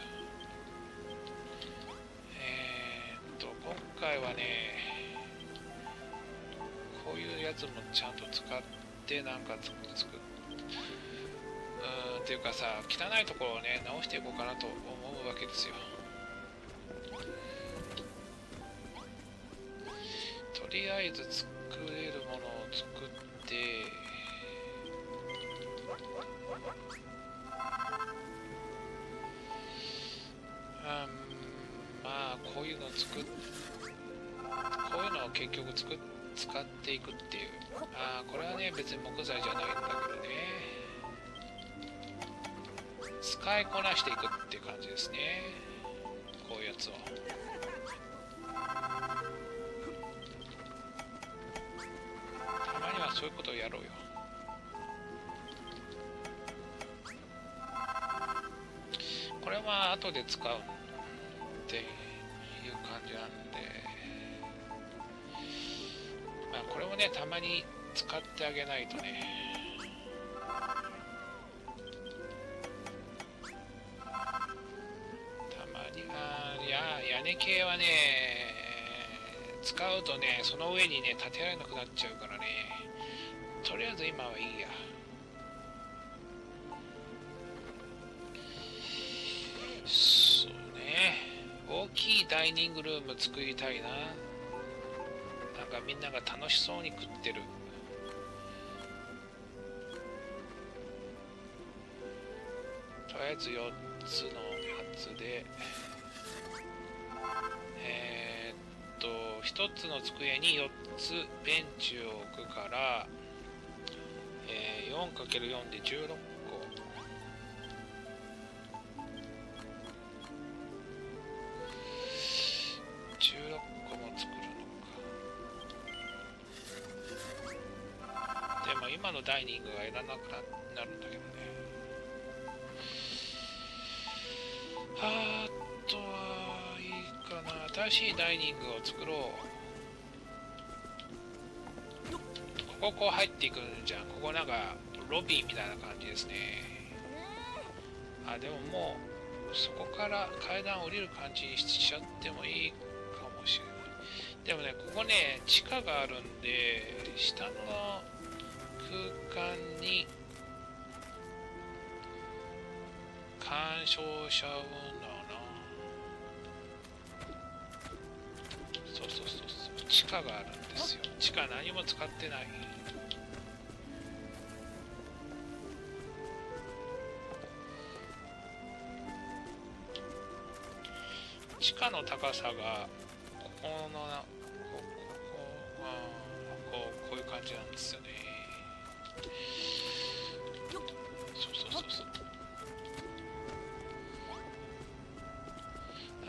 えー、っと、今回はね、こういうやつもちゃんと使って、でなんかつくつくうーんっていうかさ、汚いところをね直していこうかなと思うわけですよ。とりあえず作れるものを作って、うん、まあこういうのを作っこういうのを結局作っ使っていくっていう。ああ、これはね別に木材じゃないんだけどね、使いこなしていくっていう感じですね、こういうやつを。たまにはそういうことをやろうよ。これは後で使うっていう感じなんで、まあこれもねたまに使ってあげないとね。たまに、あー、いや屋根系はね使うとねその上にね建てられなくなっちゃうからね、とりあえず今はいいや。そうね、大きいダイニングルーム作りたいな。なんかみんなが楽しそうに食ってる。とりあえずよっつのやつで、えー、っとひとつの机によっつベンチを置くから、えー、よんかけるよん でじゅうろっこ。 今のダイニングがいらなくなるんだけどね。あとはいいかな。新しいダイニングを作ろう。こここう入っていくんじゃん。ここなんかロビーみたいな感じですね。あ、でももうそこから階段降りる感じにしちゃってもいいかもしれない。でもね、ここね、地下があるんで、下の空間に干渉しちゃうんだな。そうそうそうそう、地下があるんですよ。地下何も使ってない。地下の高さがここのな、こここあこうこういう感じなんですよね。そうそうそうそう。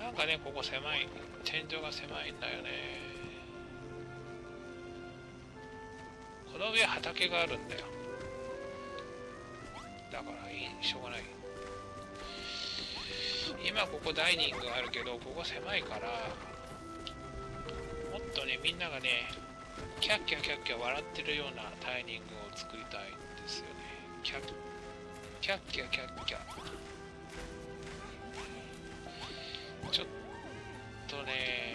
なんかね、ここ狭い、天井が狭いんだよね。この上畑があるんだよ。だからいい、しょうがない。今ここダイニングがあるけど、ここ狭いから、もっとね、みんながね、キャッキャキャッキャ笑ってるようなダイニングを作りたいんですよね。キャッキャッキャキャッキャ。ちょっとね、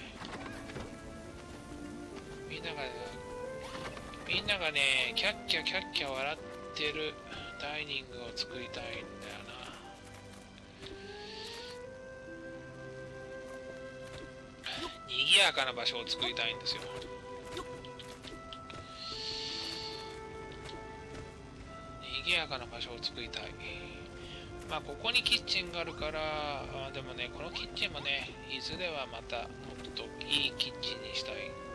みんなが、みんながね、キャッキャキャッキャ笑ってるダイニングを作りたいんだよな。賑やかな場所を作りたいんですよ。賑やかな場所を作りたい。まあここにキッチンがあるから、あでもね、このキッチンもね、いずれはまたもっといいキッチンにしたい。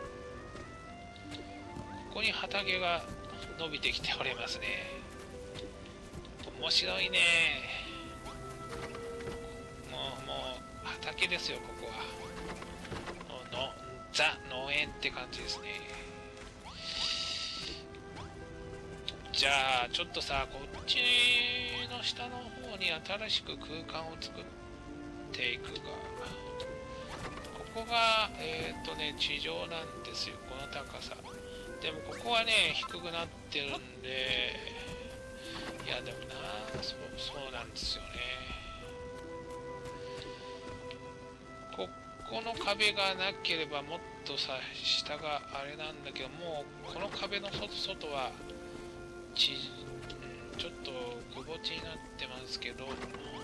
ここに畑が伸びてきておりますね。面白いね。もうもう畑ですよ、ここは。のザ農園って感じですね。じゃあちょっとさ、こっちの下の方に新しく空間を作っていくが、ここがえっとね地上なんですよ、この高さ。でもここはね低くなってるんで、いやでもな、そうそうなんですよね。ここの壁がなければもっとさ下があれなんだけど、もうこの壁の外外はち、うん、ちょっとくぼ地になってますけど、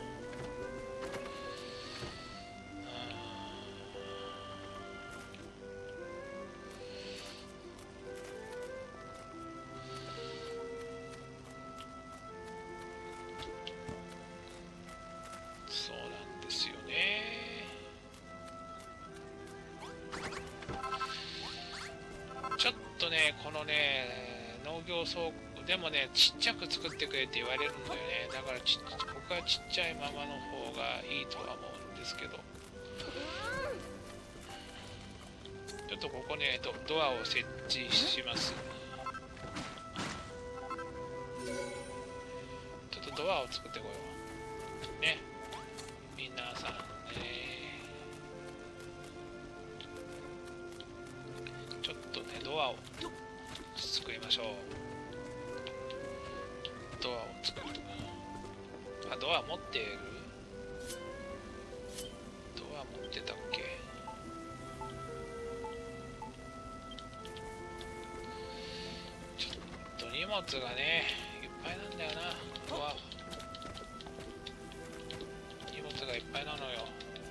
そうなんですよね。ちょっとね、このね、農業倉庫でもね、ちっちゃく作ってくれって言われるんだよね。だからち、ここはちっちゃいままの方がいいとは思うんですけど。ちょっとここね、ド、ドアを設置します。ちょっとドアを作ってこよう。ね。皆さんね。ちょっとね、ドアを作りましょう。ドアを作る。あ、ドア持っている？ドア持ってたっけ？ちょっと荷物がね、いっぱいなんだよな。ドア。荷物がいっぱいなのよ。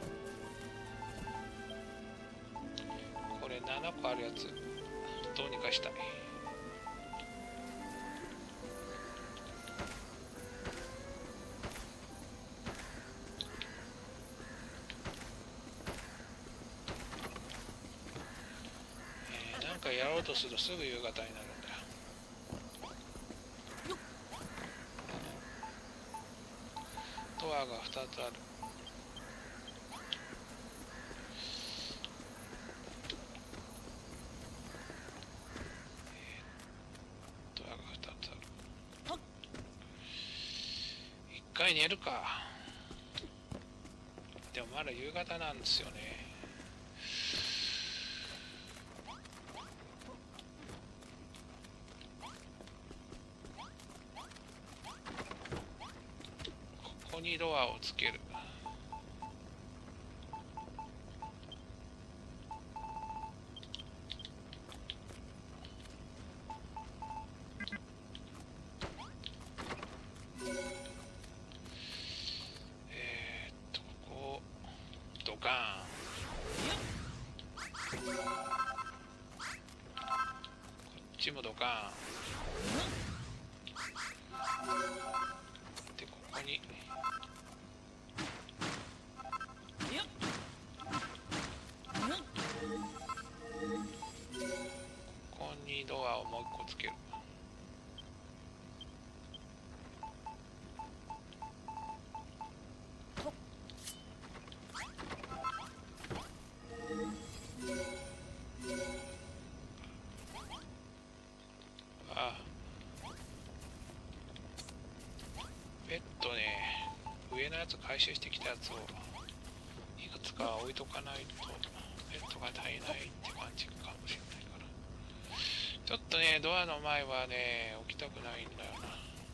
これななこあるやつ、どうにかしたい。なんかやろうとするとすぐ夕方になるんだよ。ドアがふたつある。ドアがふた回寝るか。でもまだ夕方なんですよね。ここにドアをつける。回収してきたやつをいくつか置いとかないとベッドが足りないって感じかもしれないから、ちょっとねドアの前はね置きたくないんだよな。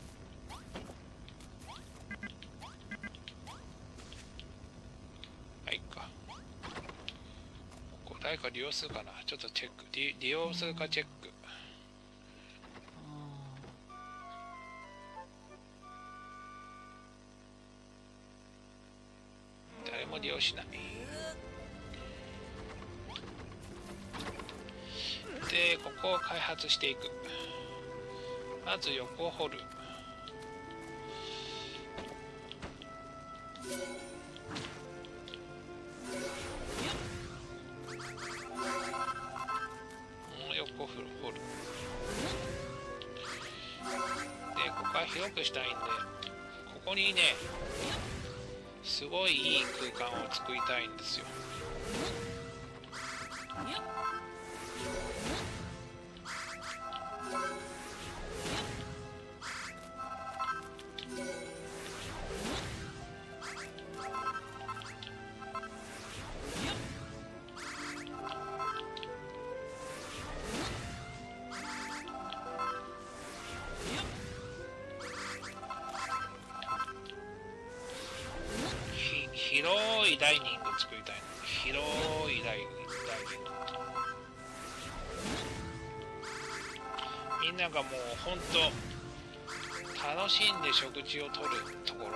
はいか、ここ誰か利用するかな。ちょっとチェック、利、利用するかチェック。利用しない。でここを開発していく。まず横を掘る。横掘る掘る。でここは広くしたいんで、ここにねすごいいい空間を作りたいんですよ。広いダイニング作りたい。広いダイニング。みんながもうほんと楽しんで食事をとるところ。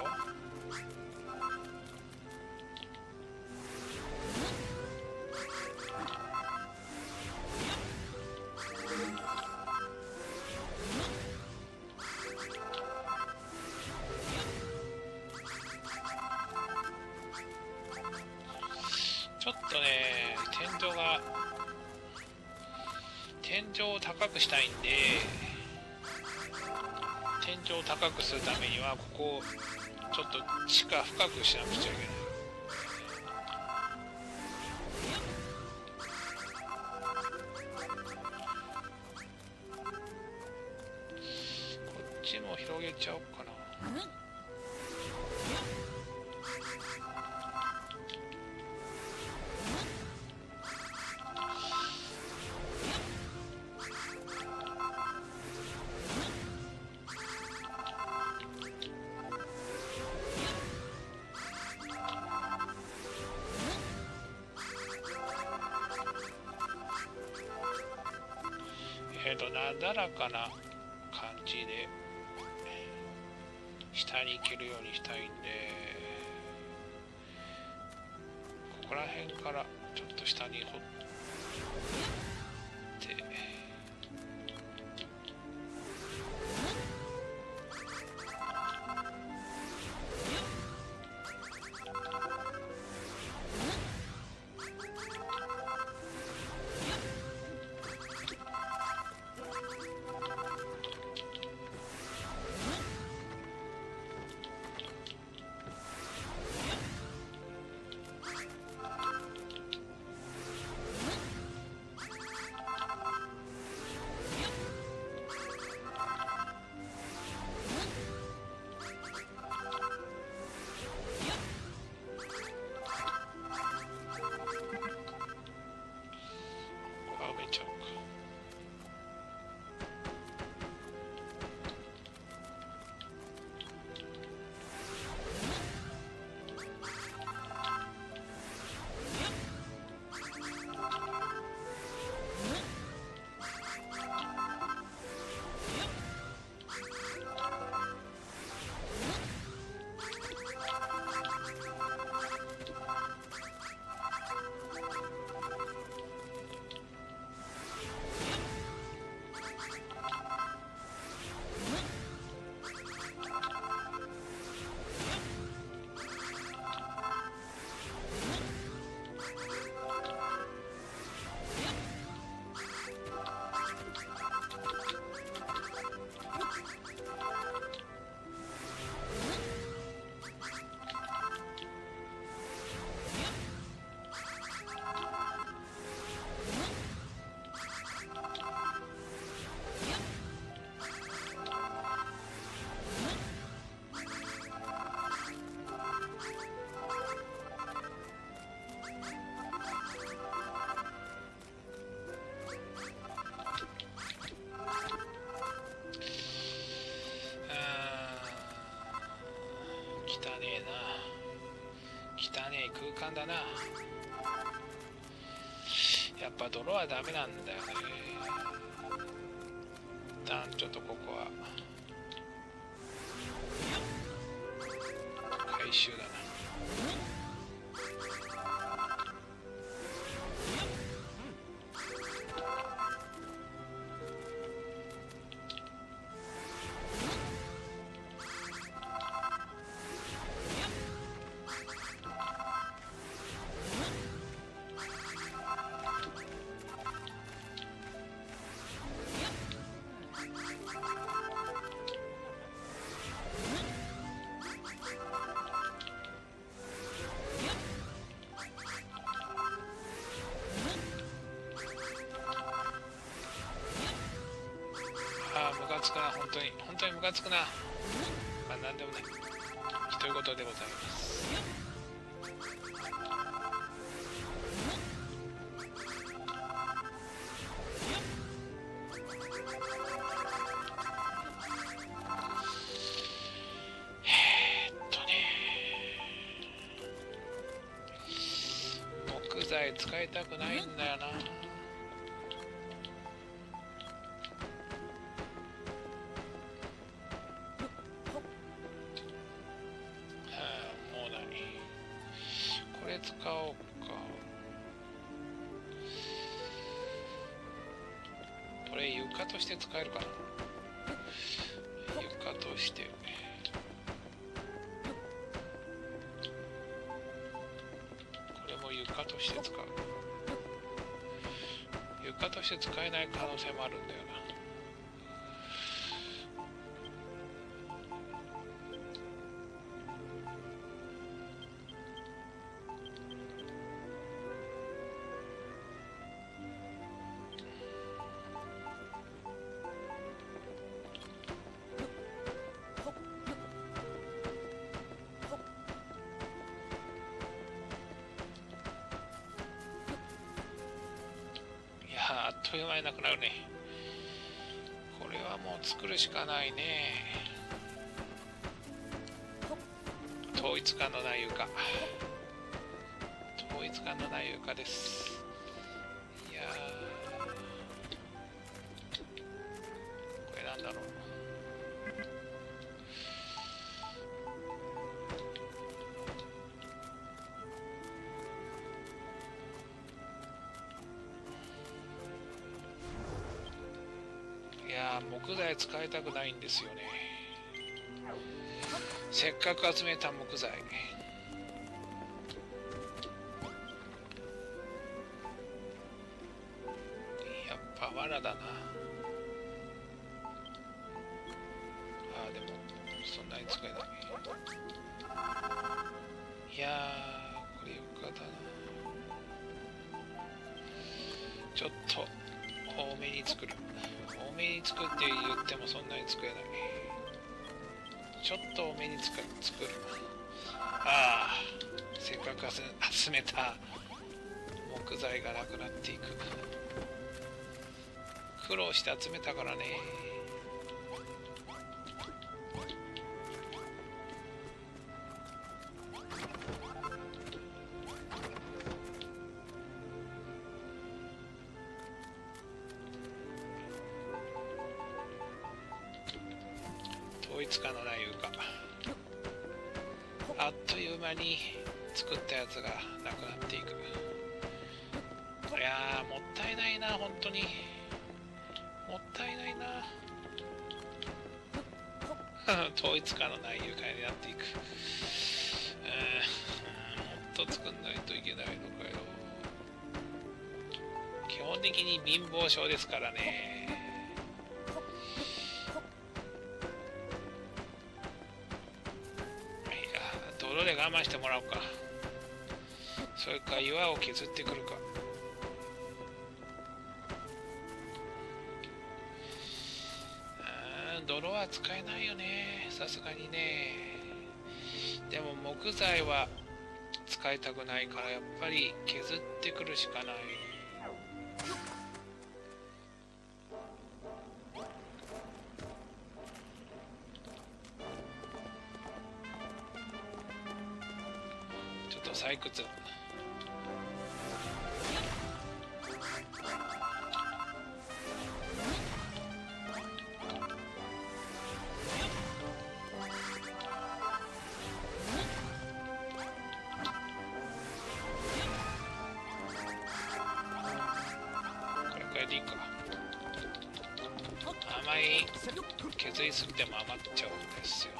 ちょっとね、天井が天井を高くしたいんで、天井を高くするためにはここをちょっと地下深くしなくちゃいけない。こっちも広げちゃおうかな。えーとなだらかな感じで下に行けるようにしたいんで、ここら辺からちょっと下に掘っていちゃおうか。汚ねえな。汚ねえ空間だな。やっぱ泥はダメなんだよね。一旦ちょっとここは回収だな。ムカつくな、本当に本当にムカつくな。まあ何でもない、ということでございます。えーっとね、木材使いたくないんだよな。使おうか。これ床として使えるかな。床としてこれも床として使う。床として使えない可能性もあるんだよな。あっという間になくなるね。これはもう作るしかないね。統一感のない床。統一感のない床です。いやー、これなんだろう。いやー、木材使いたくないんですよね。せっかく集めた木材。やっぱ藁だな。あー、でもそんなに使えない。いやー、これ床だな。ちょっと多めに作る。多めに作って言ってもそんなに作れない。ちょっと多めに作る。作る。ああ、せっかく集めた木材がなくなっていく。 苦労して集めたからね。統一化のない床、あっという間に作ったやつがなくなっていく。いやー、もったいないな、本当にもったいないな。統一化のない床になっていく。えー、もっと作んないといけないのかよ。基本的に貧乏症ですからね。泥で我慢してもらおうか。それか岩を削ってくるか。あー、泥は使えないよね、さすがにね。でも木材は使いたくないから、やっぱり削ってくるしかない。採掘。これくらいでいいか。あまり削りすぎても余っちゃうんですよ。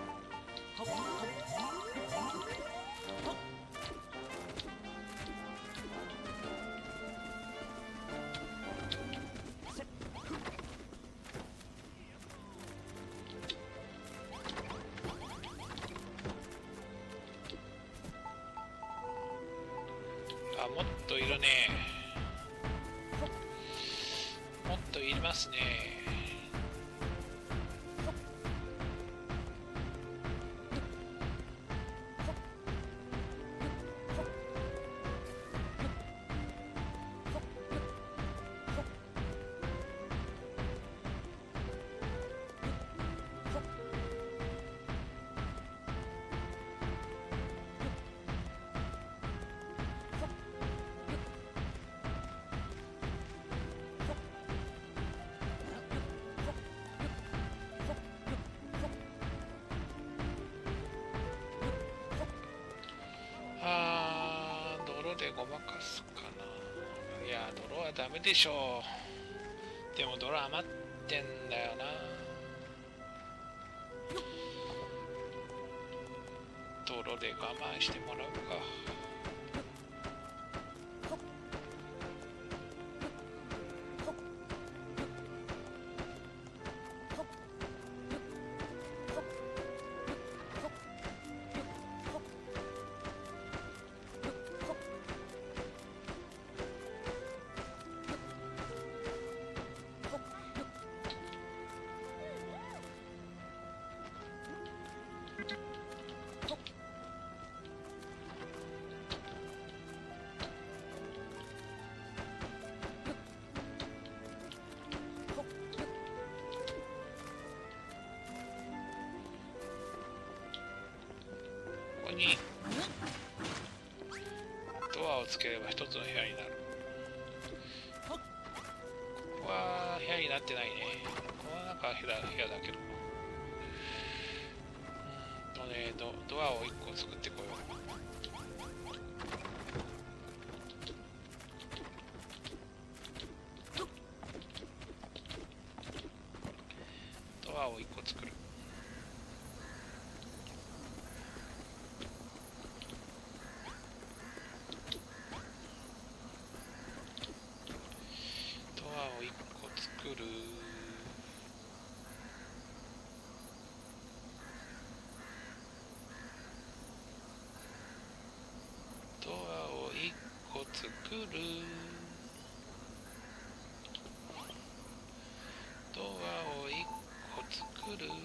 あ、もっといるね。もっといますね。あー、泥でごまかすかな。いや、泥はダメでしょう。でも泥余ってんだよな。泥で我慢してもらうか。ここにドアをつければ一つの部屋になる。ここは部屋になってないね。ここはなんか部屋部屋だけど。うんとね、ド、ドアをいっこ作ってこよう。ドアをいっこ作る。ドアをいっこ作る。ドアをいっこ作る。ドアをいっこ作る。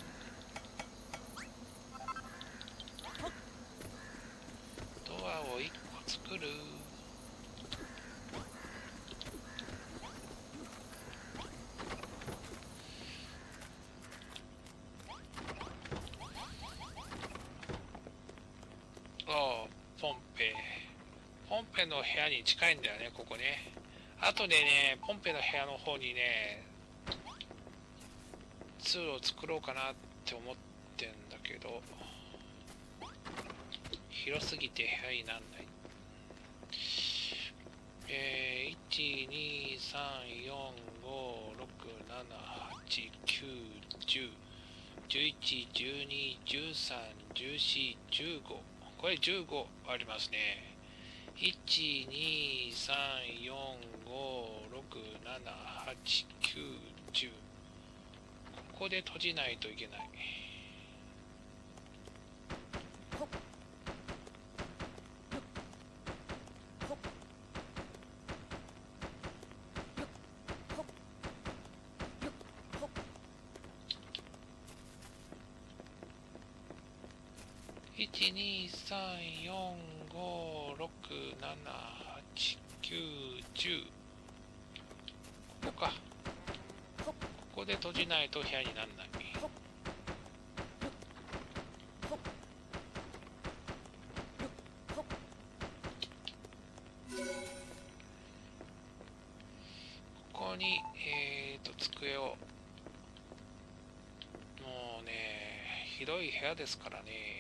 ドアをいっこ作る。 ポンペ。ポンペの部屋に近いんだよね、ここね。あとでね、ポンペの部屋の方にね、通路を作ろうかなって思ってんだけど、広すぎて部屋になんない。えー、いち、に、さん、よん、ご、ろく、なな、はち、きゅう、じゅう、じゅういち、じゅうに、じゅうさん、じゅうよん、じゅうご。これじゅうごありますね。いち、に、さん、よん、ご、ろく、なな、はち、きゅう、じゅう。ここで閉じないといけない。いち、に、さん、よん、ご、ろく、なな、はち、きゅう、じゅう。ここか。ここで閉じないと部屋にならない。ここに、えーと、机を。もうね、広い部屋ですからね。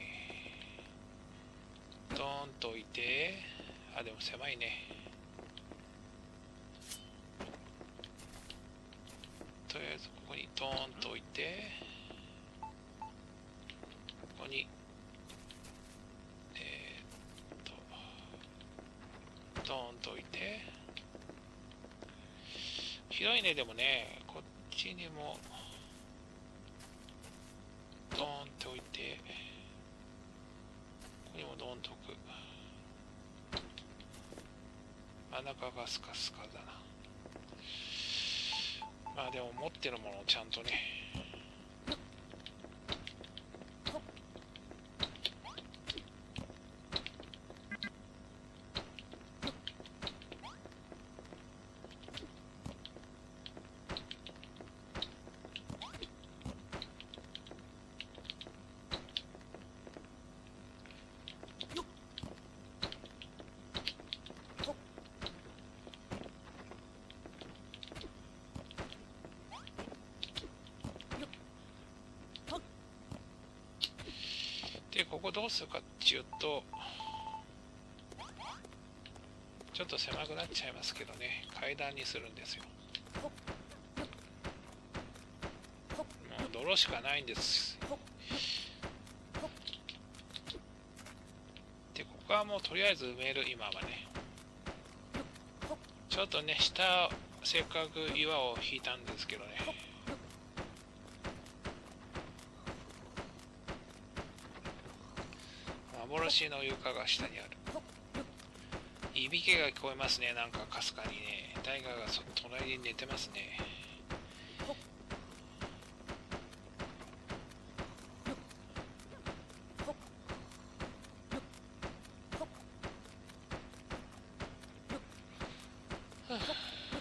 ドーンと置いて、あ、でも狭いね。とりあえずここにドーンと置いて、ここに、えー、っと、ドーンと置いて、広いね、でもね、こっちにも、ドーンと置いて、ここにもドーンと置く。真ん中がスカスカだな。まあでも持ってるものをちゃんとね。で、ここどうするかっていうと、ちょっと狭くなっちゃいますけどね、階段にするんですよ。もう泥しかないんです。で、ここはもうとりあえず埋める、今はね。ちょっとね、下、せっかく岩を引いたんですけどね。幻の床が下にある。いびきが聞こえますね、なんかかすかにね。誰かがそ隣に寝てますね。はあ、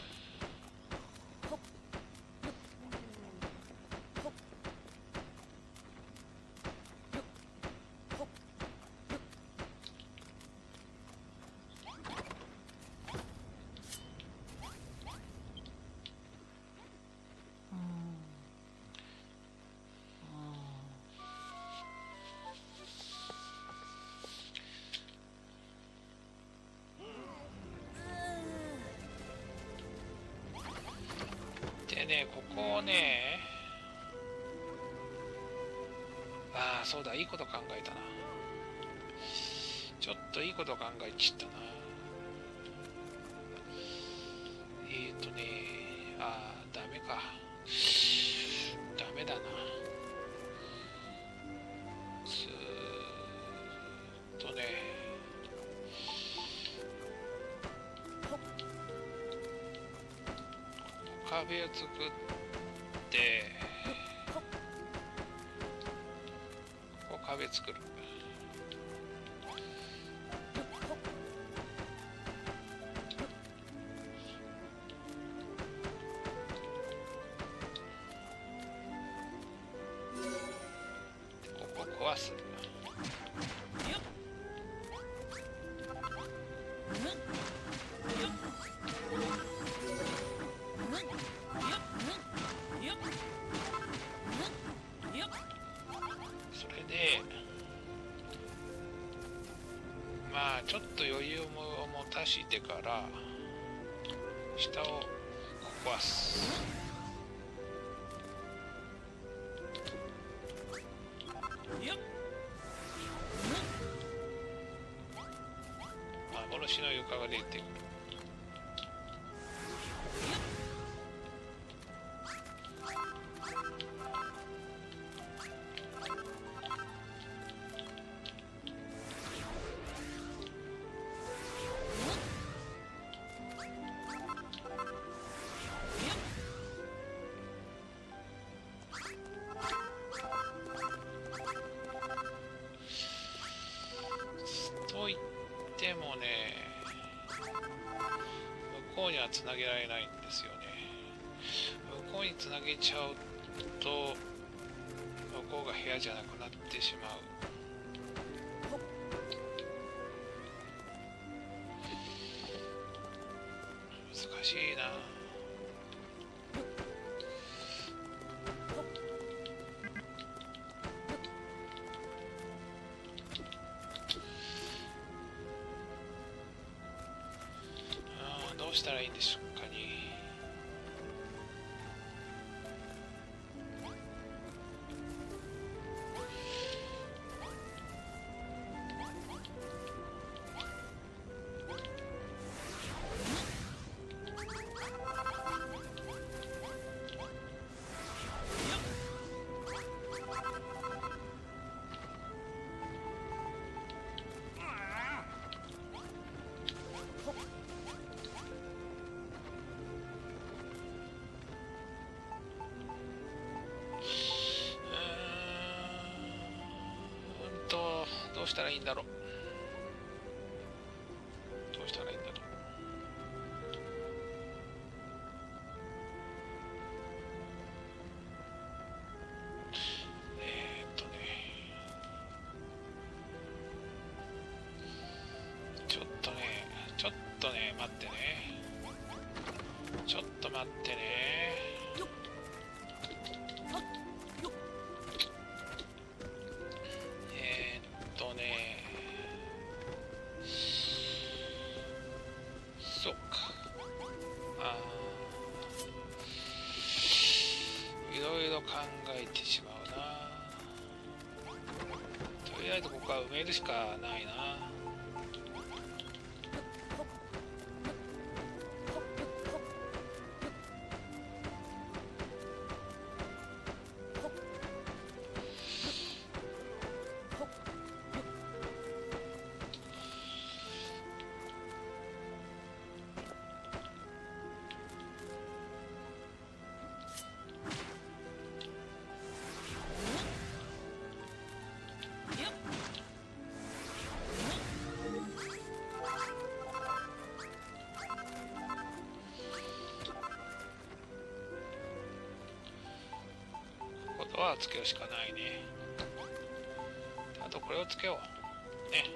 でね、ここをね、ああ、そうだ、いいこと考えたな。ちょっといいこと考えちったな。えーとね、ああ、ダメか。ダメだな。ずーっとね、壁を作って、ここ壁作る。ここ壊す。 刺してから下を壊す。幻の床が出てくる。と言ってもね、向こうにはつなげられないんですよね。向こうにつなげちゃうと向こうが部屋じゃなくなってしまう。難しいな。どうしたらいいんでしょうかね。どうしたらいいんだろう。どうしたらいいんだろう。えー、っとねちょっとねちょっとね待ってねちょっと待ってね。そうか。ああ、いろいろ考えてしまうな。とりあえずここは埋めるしかないな。はつけるしかないね。あとこれをつけようね。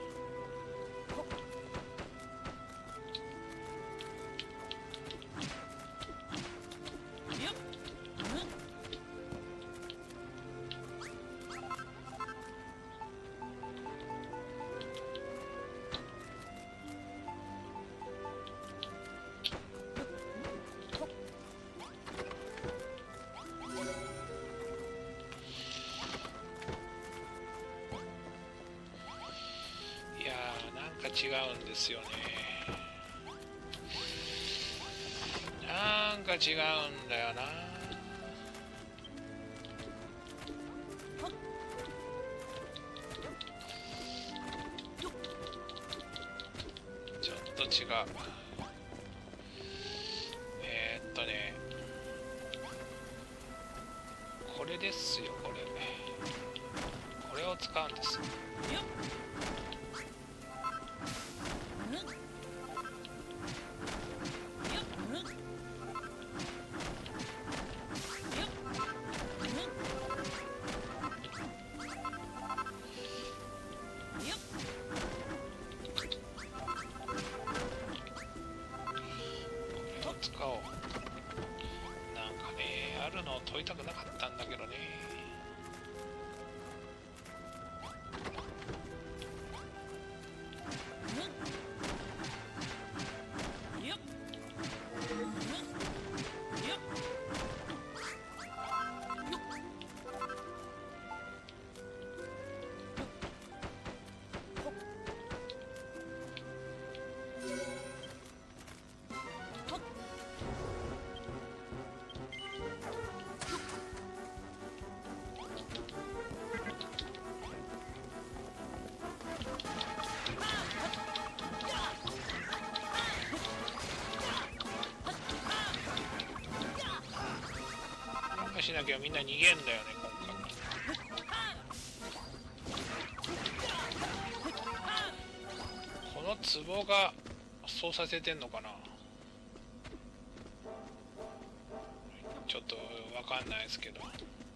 違うんですよね。なんか違うんだよな。ちょっと違う。えー、っとねこれですよ。これこれを使うんです。使おう。なんかね、あるのを解いたくなかったんだけどね。 しなきゃみんな逃げんだよね今回。この壺がそうさせてんのかな、ちょっとわかんないですけど、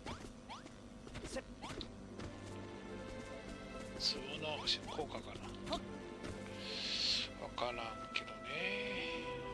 壺の効果かな、わからんけどね。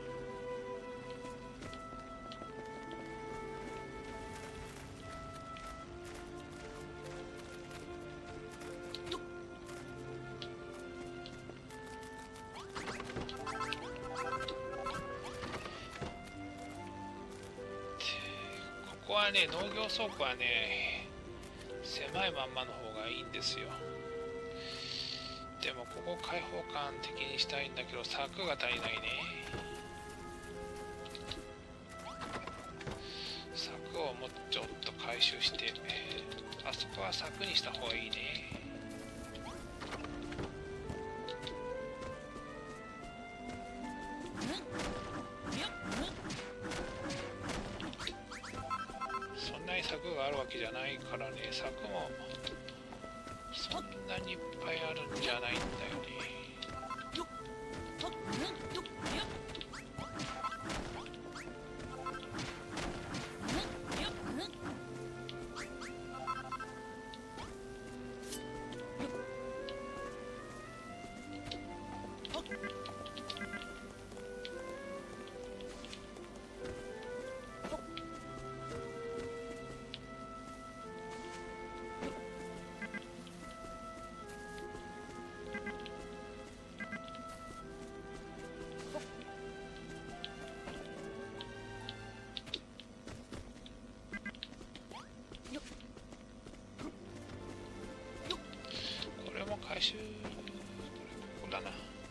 ここはね、農業倉庫はね狭いまんまの方がいいんですよ。でもここ開放感的にしたいんだけど柵が足りないね。柵をもうちょっと回収して、あそこは柵にした方がいいね。そんなに柵があるわけじゃないからね、柵もそんなにいっぱいあるんじゃないんだよね。回収、ここだな。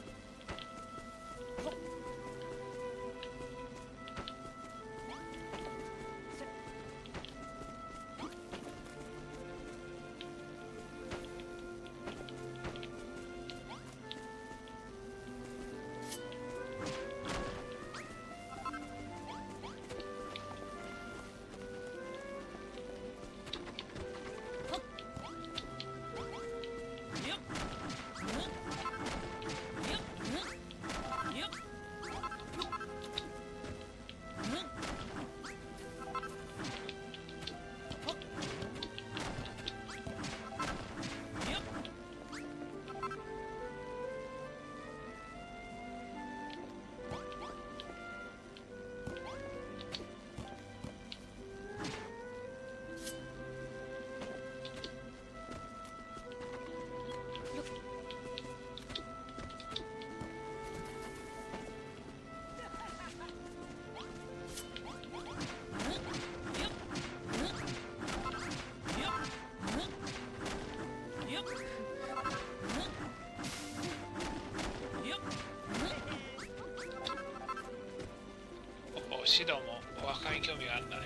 シドもお若い興味があるんだね。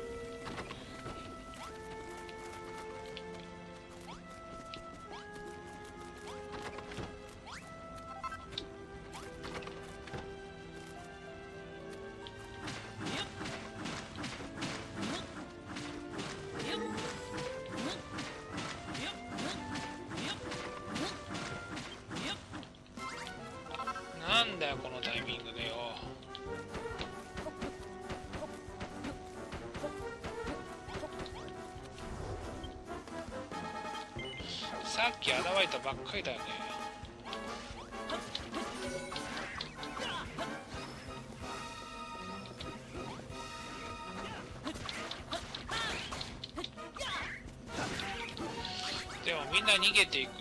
なんだよこのタイミングでよ。さっき現れたばっかりだよね。でもみんな逃げていく。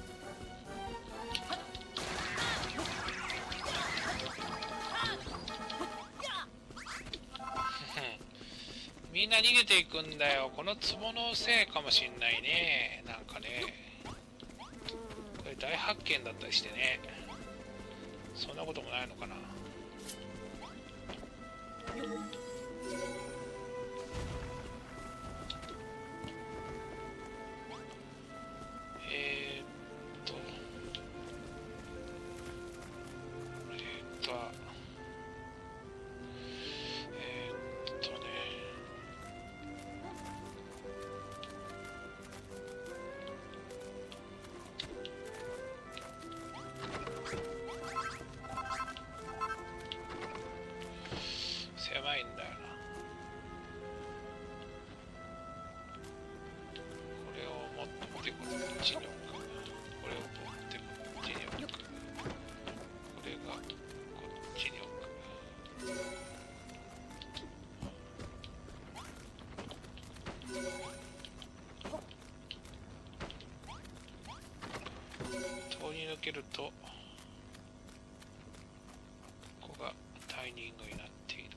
みんな逃げていくんだよ。この壺のせいかもしんないね。なんかね。これ大発見だったりしてね。そんなこともないのかな。えーっとえーっとえーっとねっちに置く。これを取ってこっちに置く。これがこっちに置く。通り抜けるとここがタイニングになっている。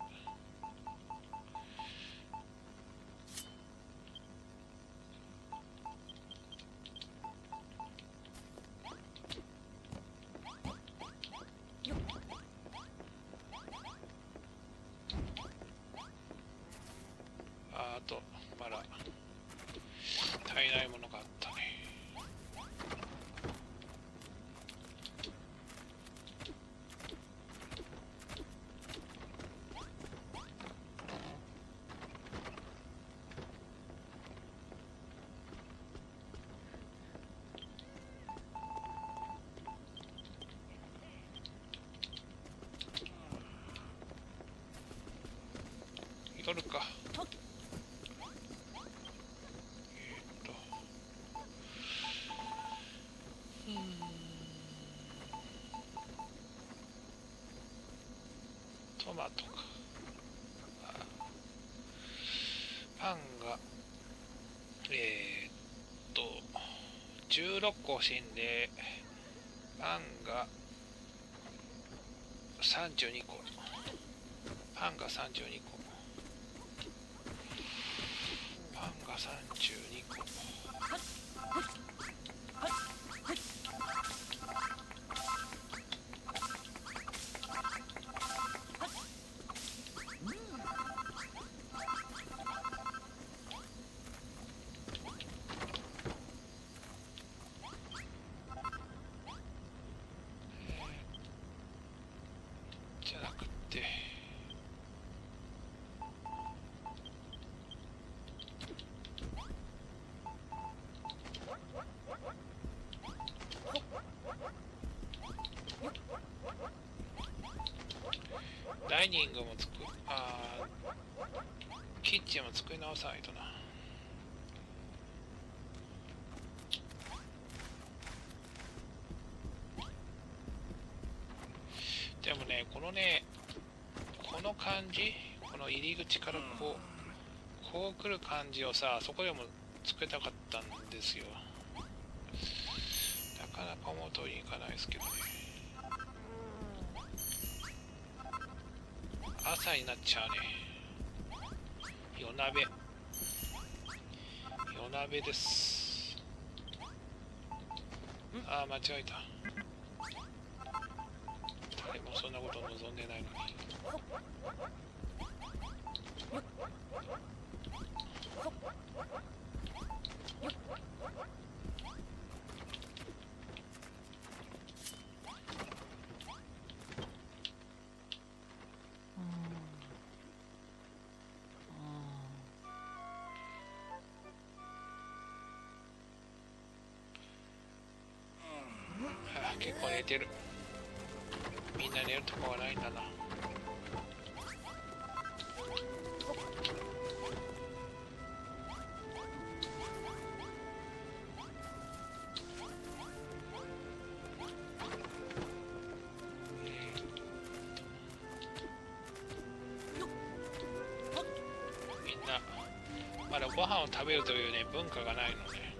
ああとまだ足りないものがあったね。取るか。えーっとうんトマトか。パンがえー、っとじゅうろっこ欲しいんでパンがさんじゅうにこ。パンがさんじゅうにこ。パンがさんじゅうにこ。じゃなくてダイニングもつく、あーキッチンも作り直さないとな。でもね、このね、この感じ、この入り口からこう、こう来る感じをさ、そこでも作りたかったんですよ。なかなか思う通りにいかないですけどね。朝になっちゃうね。夜鍋。夜鍋です。ああ、間違えた。誰もそんなことを望んでないのに。はあ、結構寝てる。みんな寝るとこはないんだな。みんなまだご飯を食べるというね文化がないのね。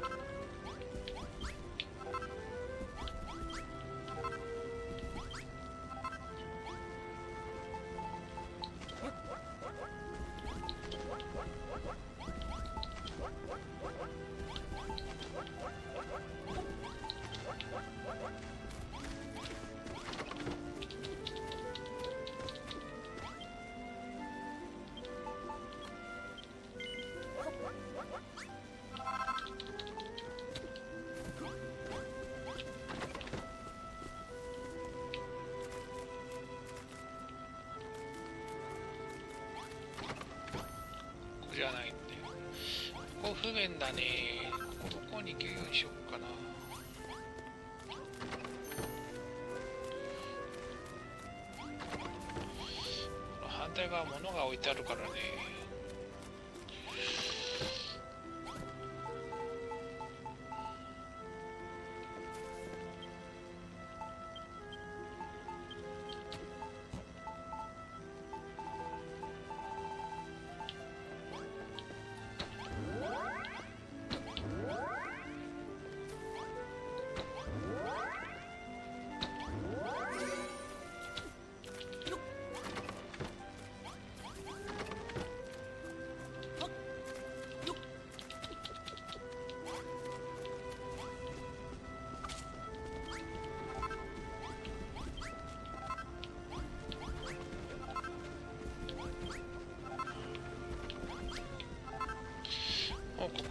じゃないんで、ここ不便だね。ここどこに行けるようにしよっかな。この反対側物が置いてあるからね。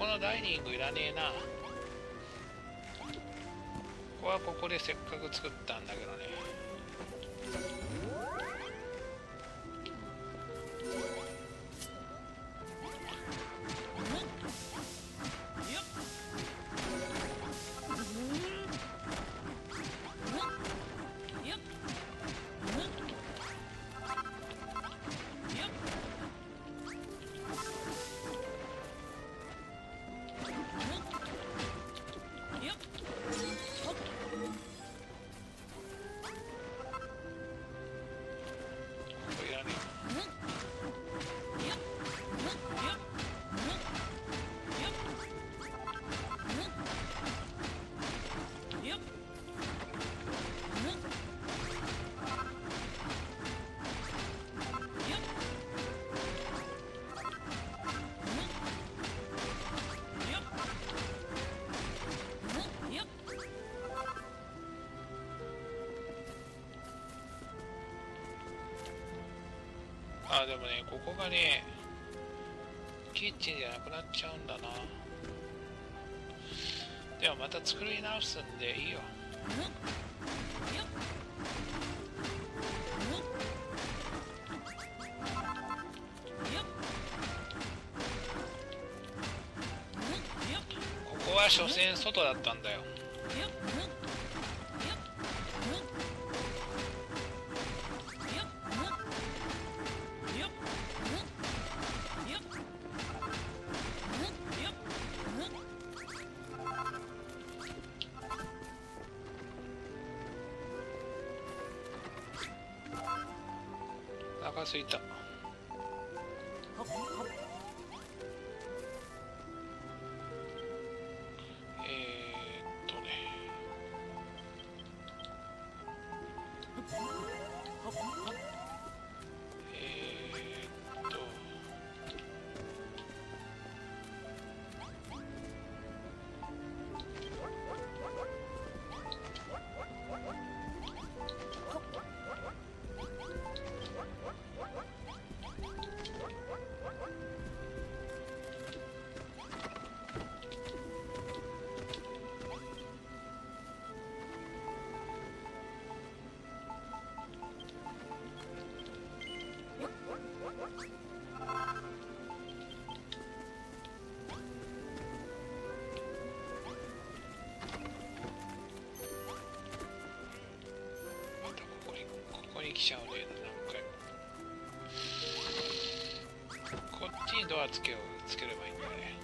このダイニングいらねえな。ここはここでせっかく作ったんだけどね。あ、でもね、ここがね、キッチンじゃなくなっちゃうんだな。ではまた作り直すんでいいよ。ここは所詮外だったんだよ。お腹すいた。えーっとね。えーっと。来ちゃうね、何回も。こっちにドアつけよう、つければいいんだね。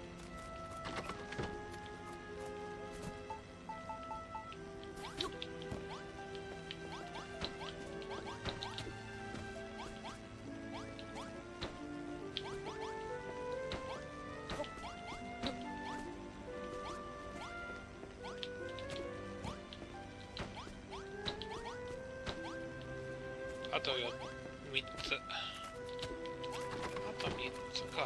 あとよみっつ。あとみっつか。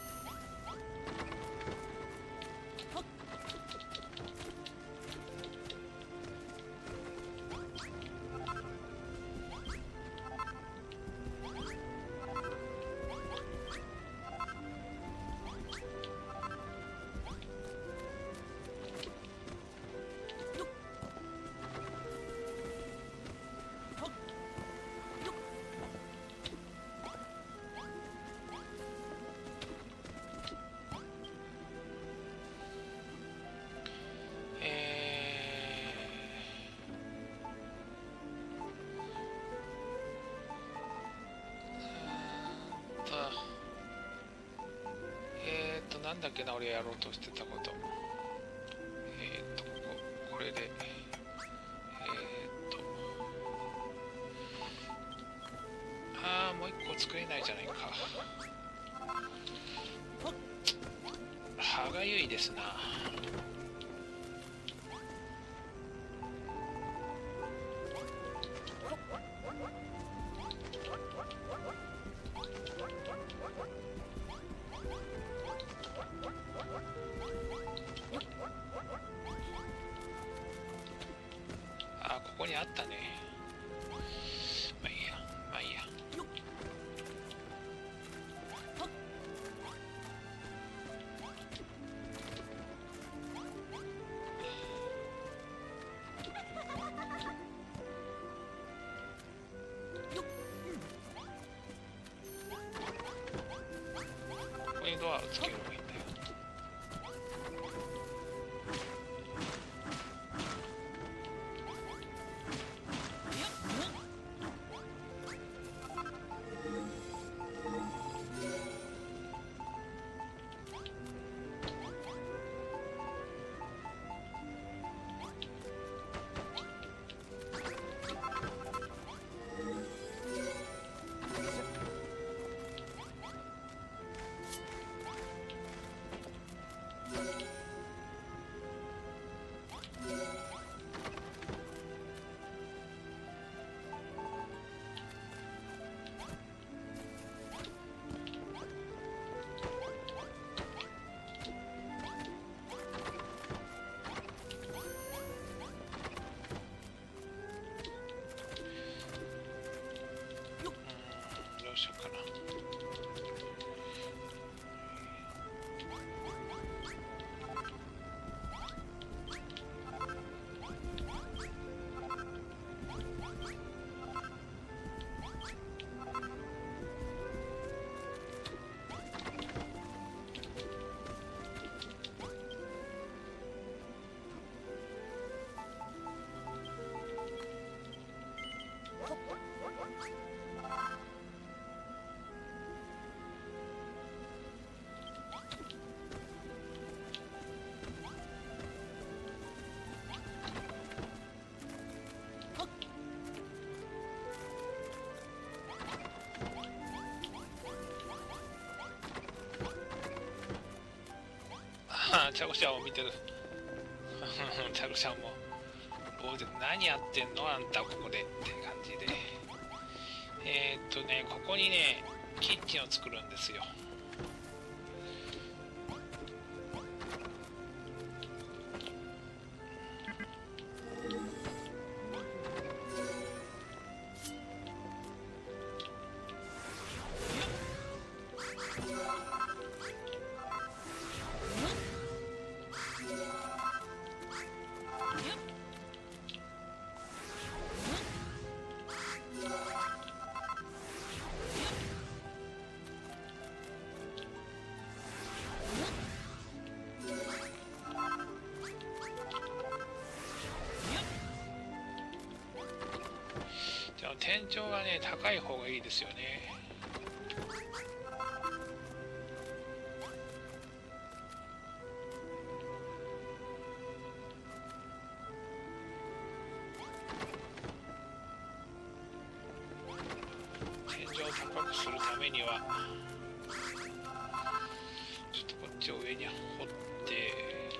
なんだっけな、俺やろうとしてたこと。えー、っと、ここ、これで、えー、っと、あー、もう一個作れないじゃないか。歯がゆいですな。あ、ここにあったね。まあいいや、まあいいや。 ドアをつければいいんだよ。チャコちゃんを見てる。チャコちゃんも棒で何やってんのあんたここでって感じで、えー、っとねここにねキッチンを作るんですよ。天井はね高い方がいいですよね。天井を高くするためにはちょっとこっちを上に掘って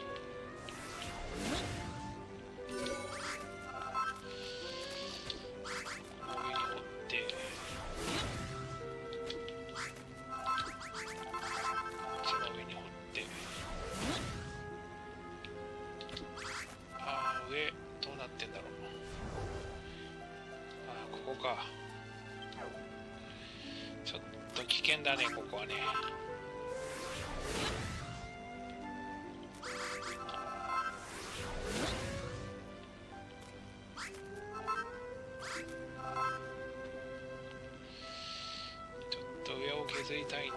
ちょっと危険だね、ここはね。ちょっと上を削りたいんで。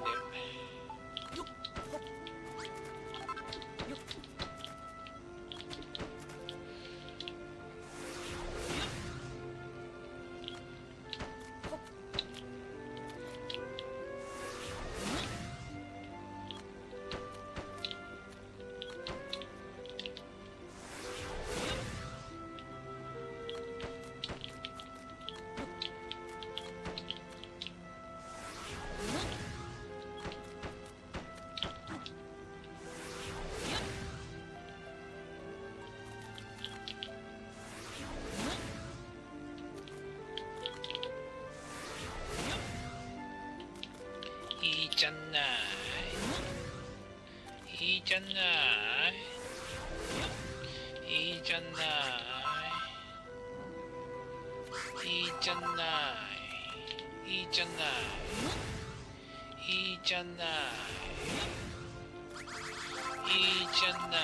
いいじゃない、いいじゃない、いいじゃない、いいじゃない、いいじゃない、いいじゃない、いいじゃない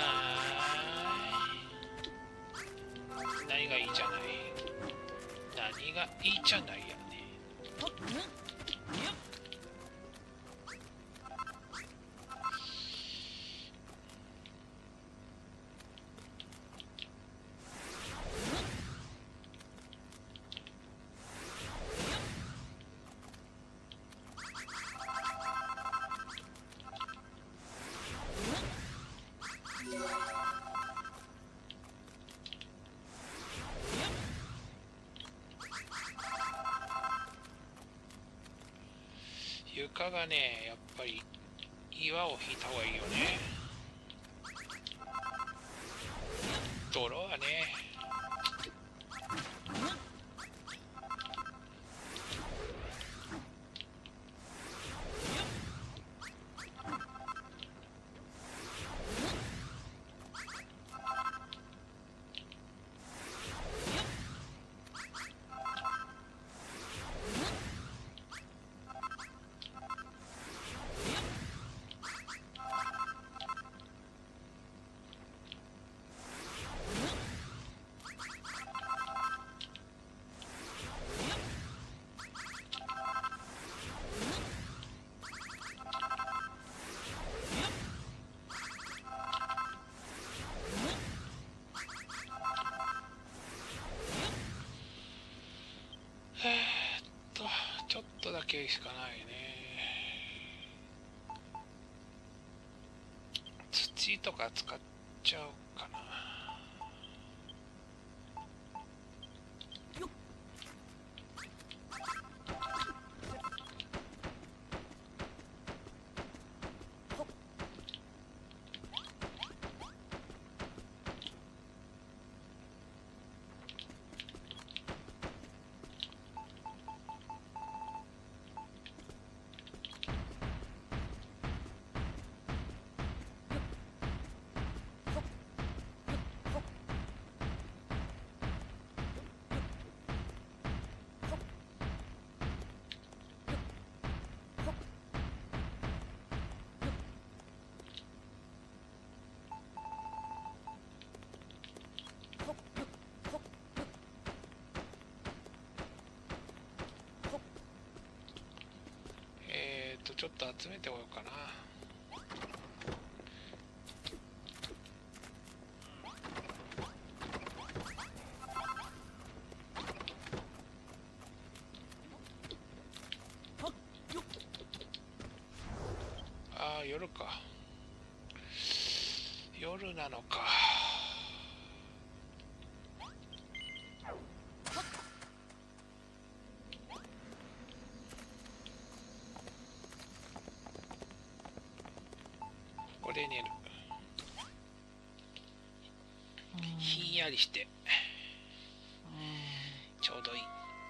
。何がいいじゃない、何がいいじゃないやね。 床がね、やっぱり岩を引いた方がいいよね。泥はね。ちょっとだけしかないね。土とか使っちゃおうかな。ちょっと集めておようかな。ああ、夜か。夜なのか。これ寝る。ひんやりしてちょうどいい。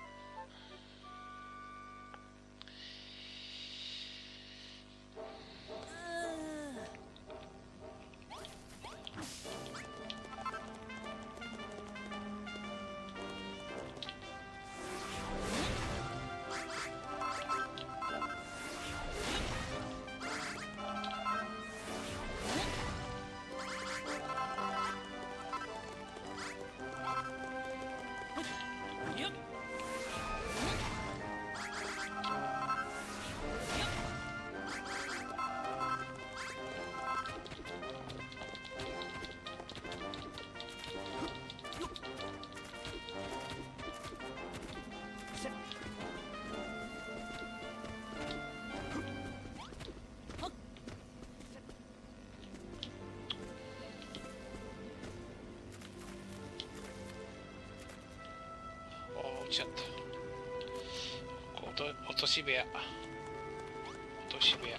落ちちゃった。落と、落とし部屋。落とし部屋。こ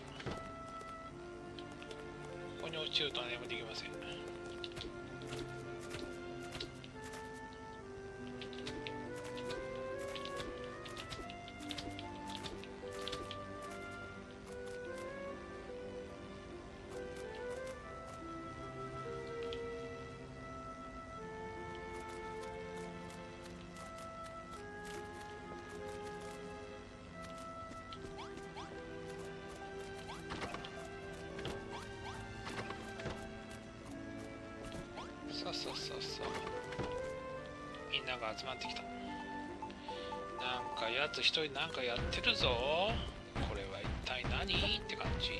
こに落ちると何もできません。そうそうそうそう。みんなが集まってきた。なんかやつ一人なんかやってるぞ。これは一体何って感じ。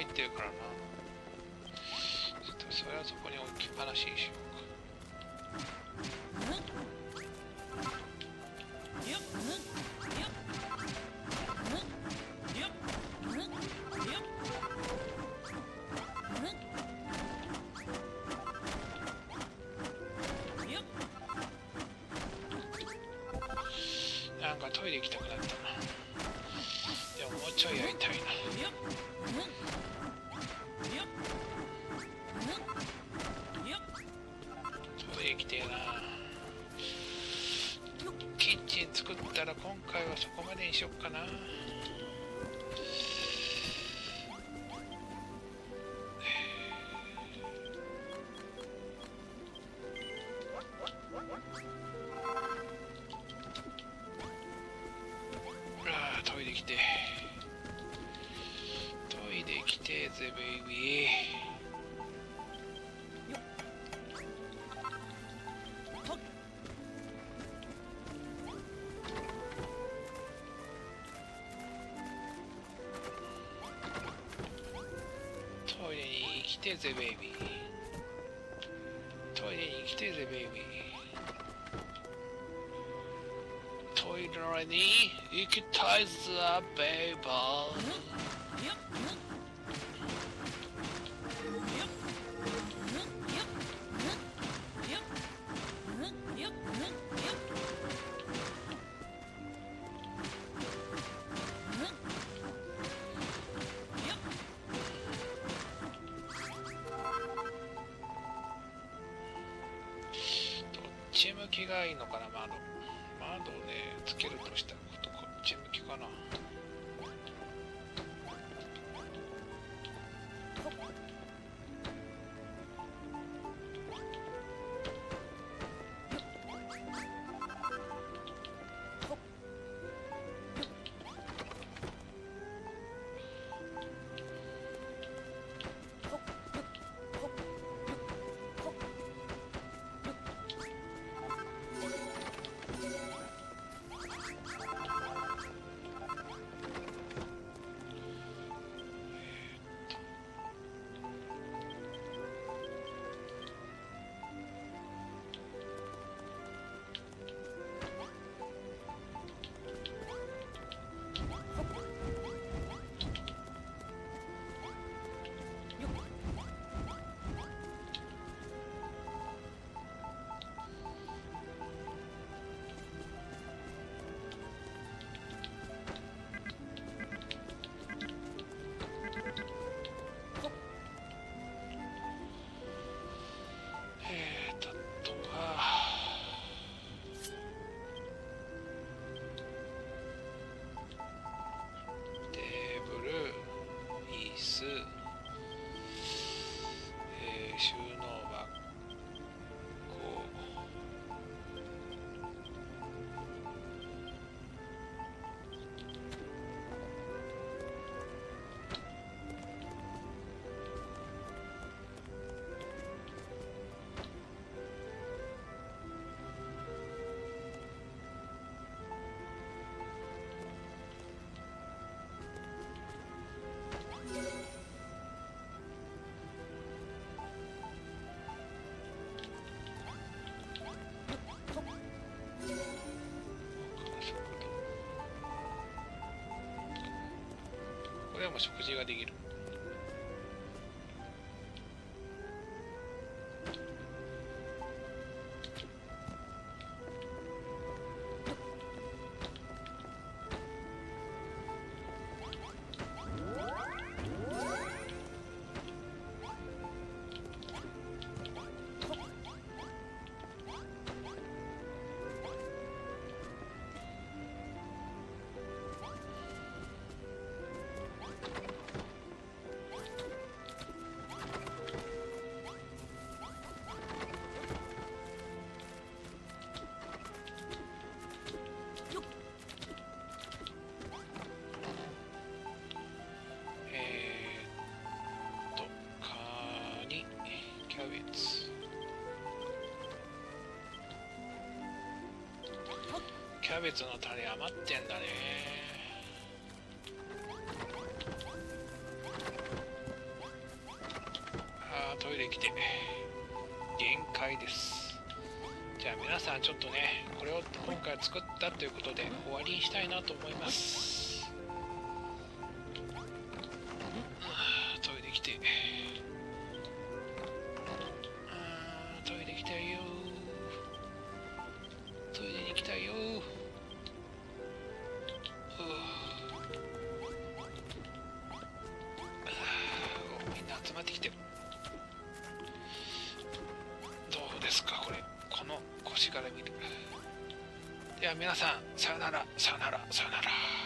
ってるからな。ちょっとそれはそこに置きっぱなしにしようか。なんかトイレ行きたくなったな。でももうちょいやりたいな。トイレ行きてえな。キッチン作ったら今回はそこまでにしよっかな。トイレ来てトイレ来てぜベイビー。トイレに来てぜベイビー。トイレに来てぜベイビー。トイレに行きたいぜベイバー。どっち向きがいいのかな。窓窓をねつけるとしたらこっち向きかな。収納箱。これはもう食事ができる。キャベツのタレ余ってんだね。 て限界です。じゃあ皆さんちょっとね、これを今回作ったということで終わりにしたいなと思います。トイレ来て、トイレ来たよ、トイレに来たよ。みんな集まってきてる。どうですかこれ、この腰から見る。では皆さん、さよなら、さよなら、さよなら。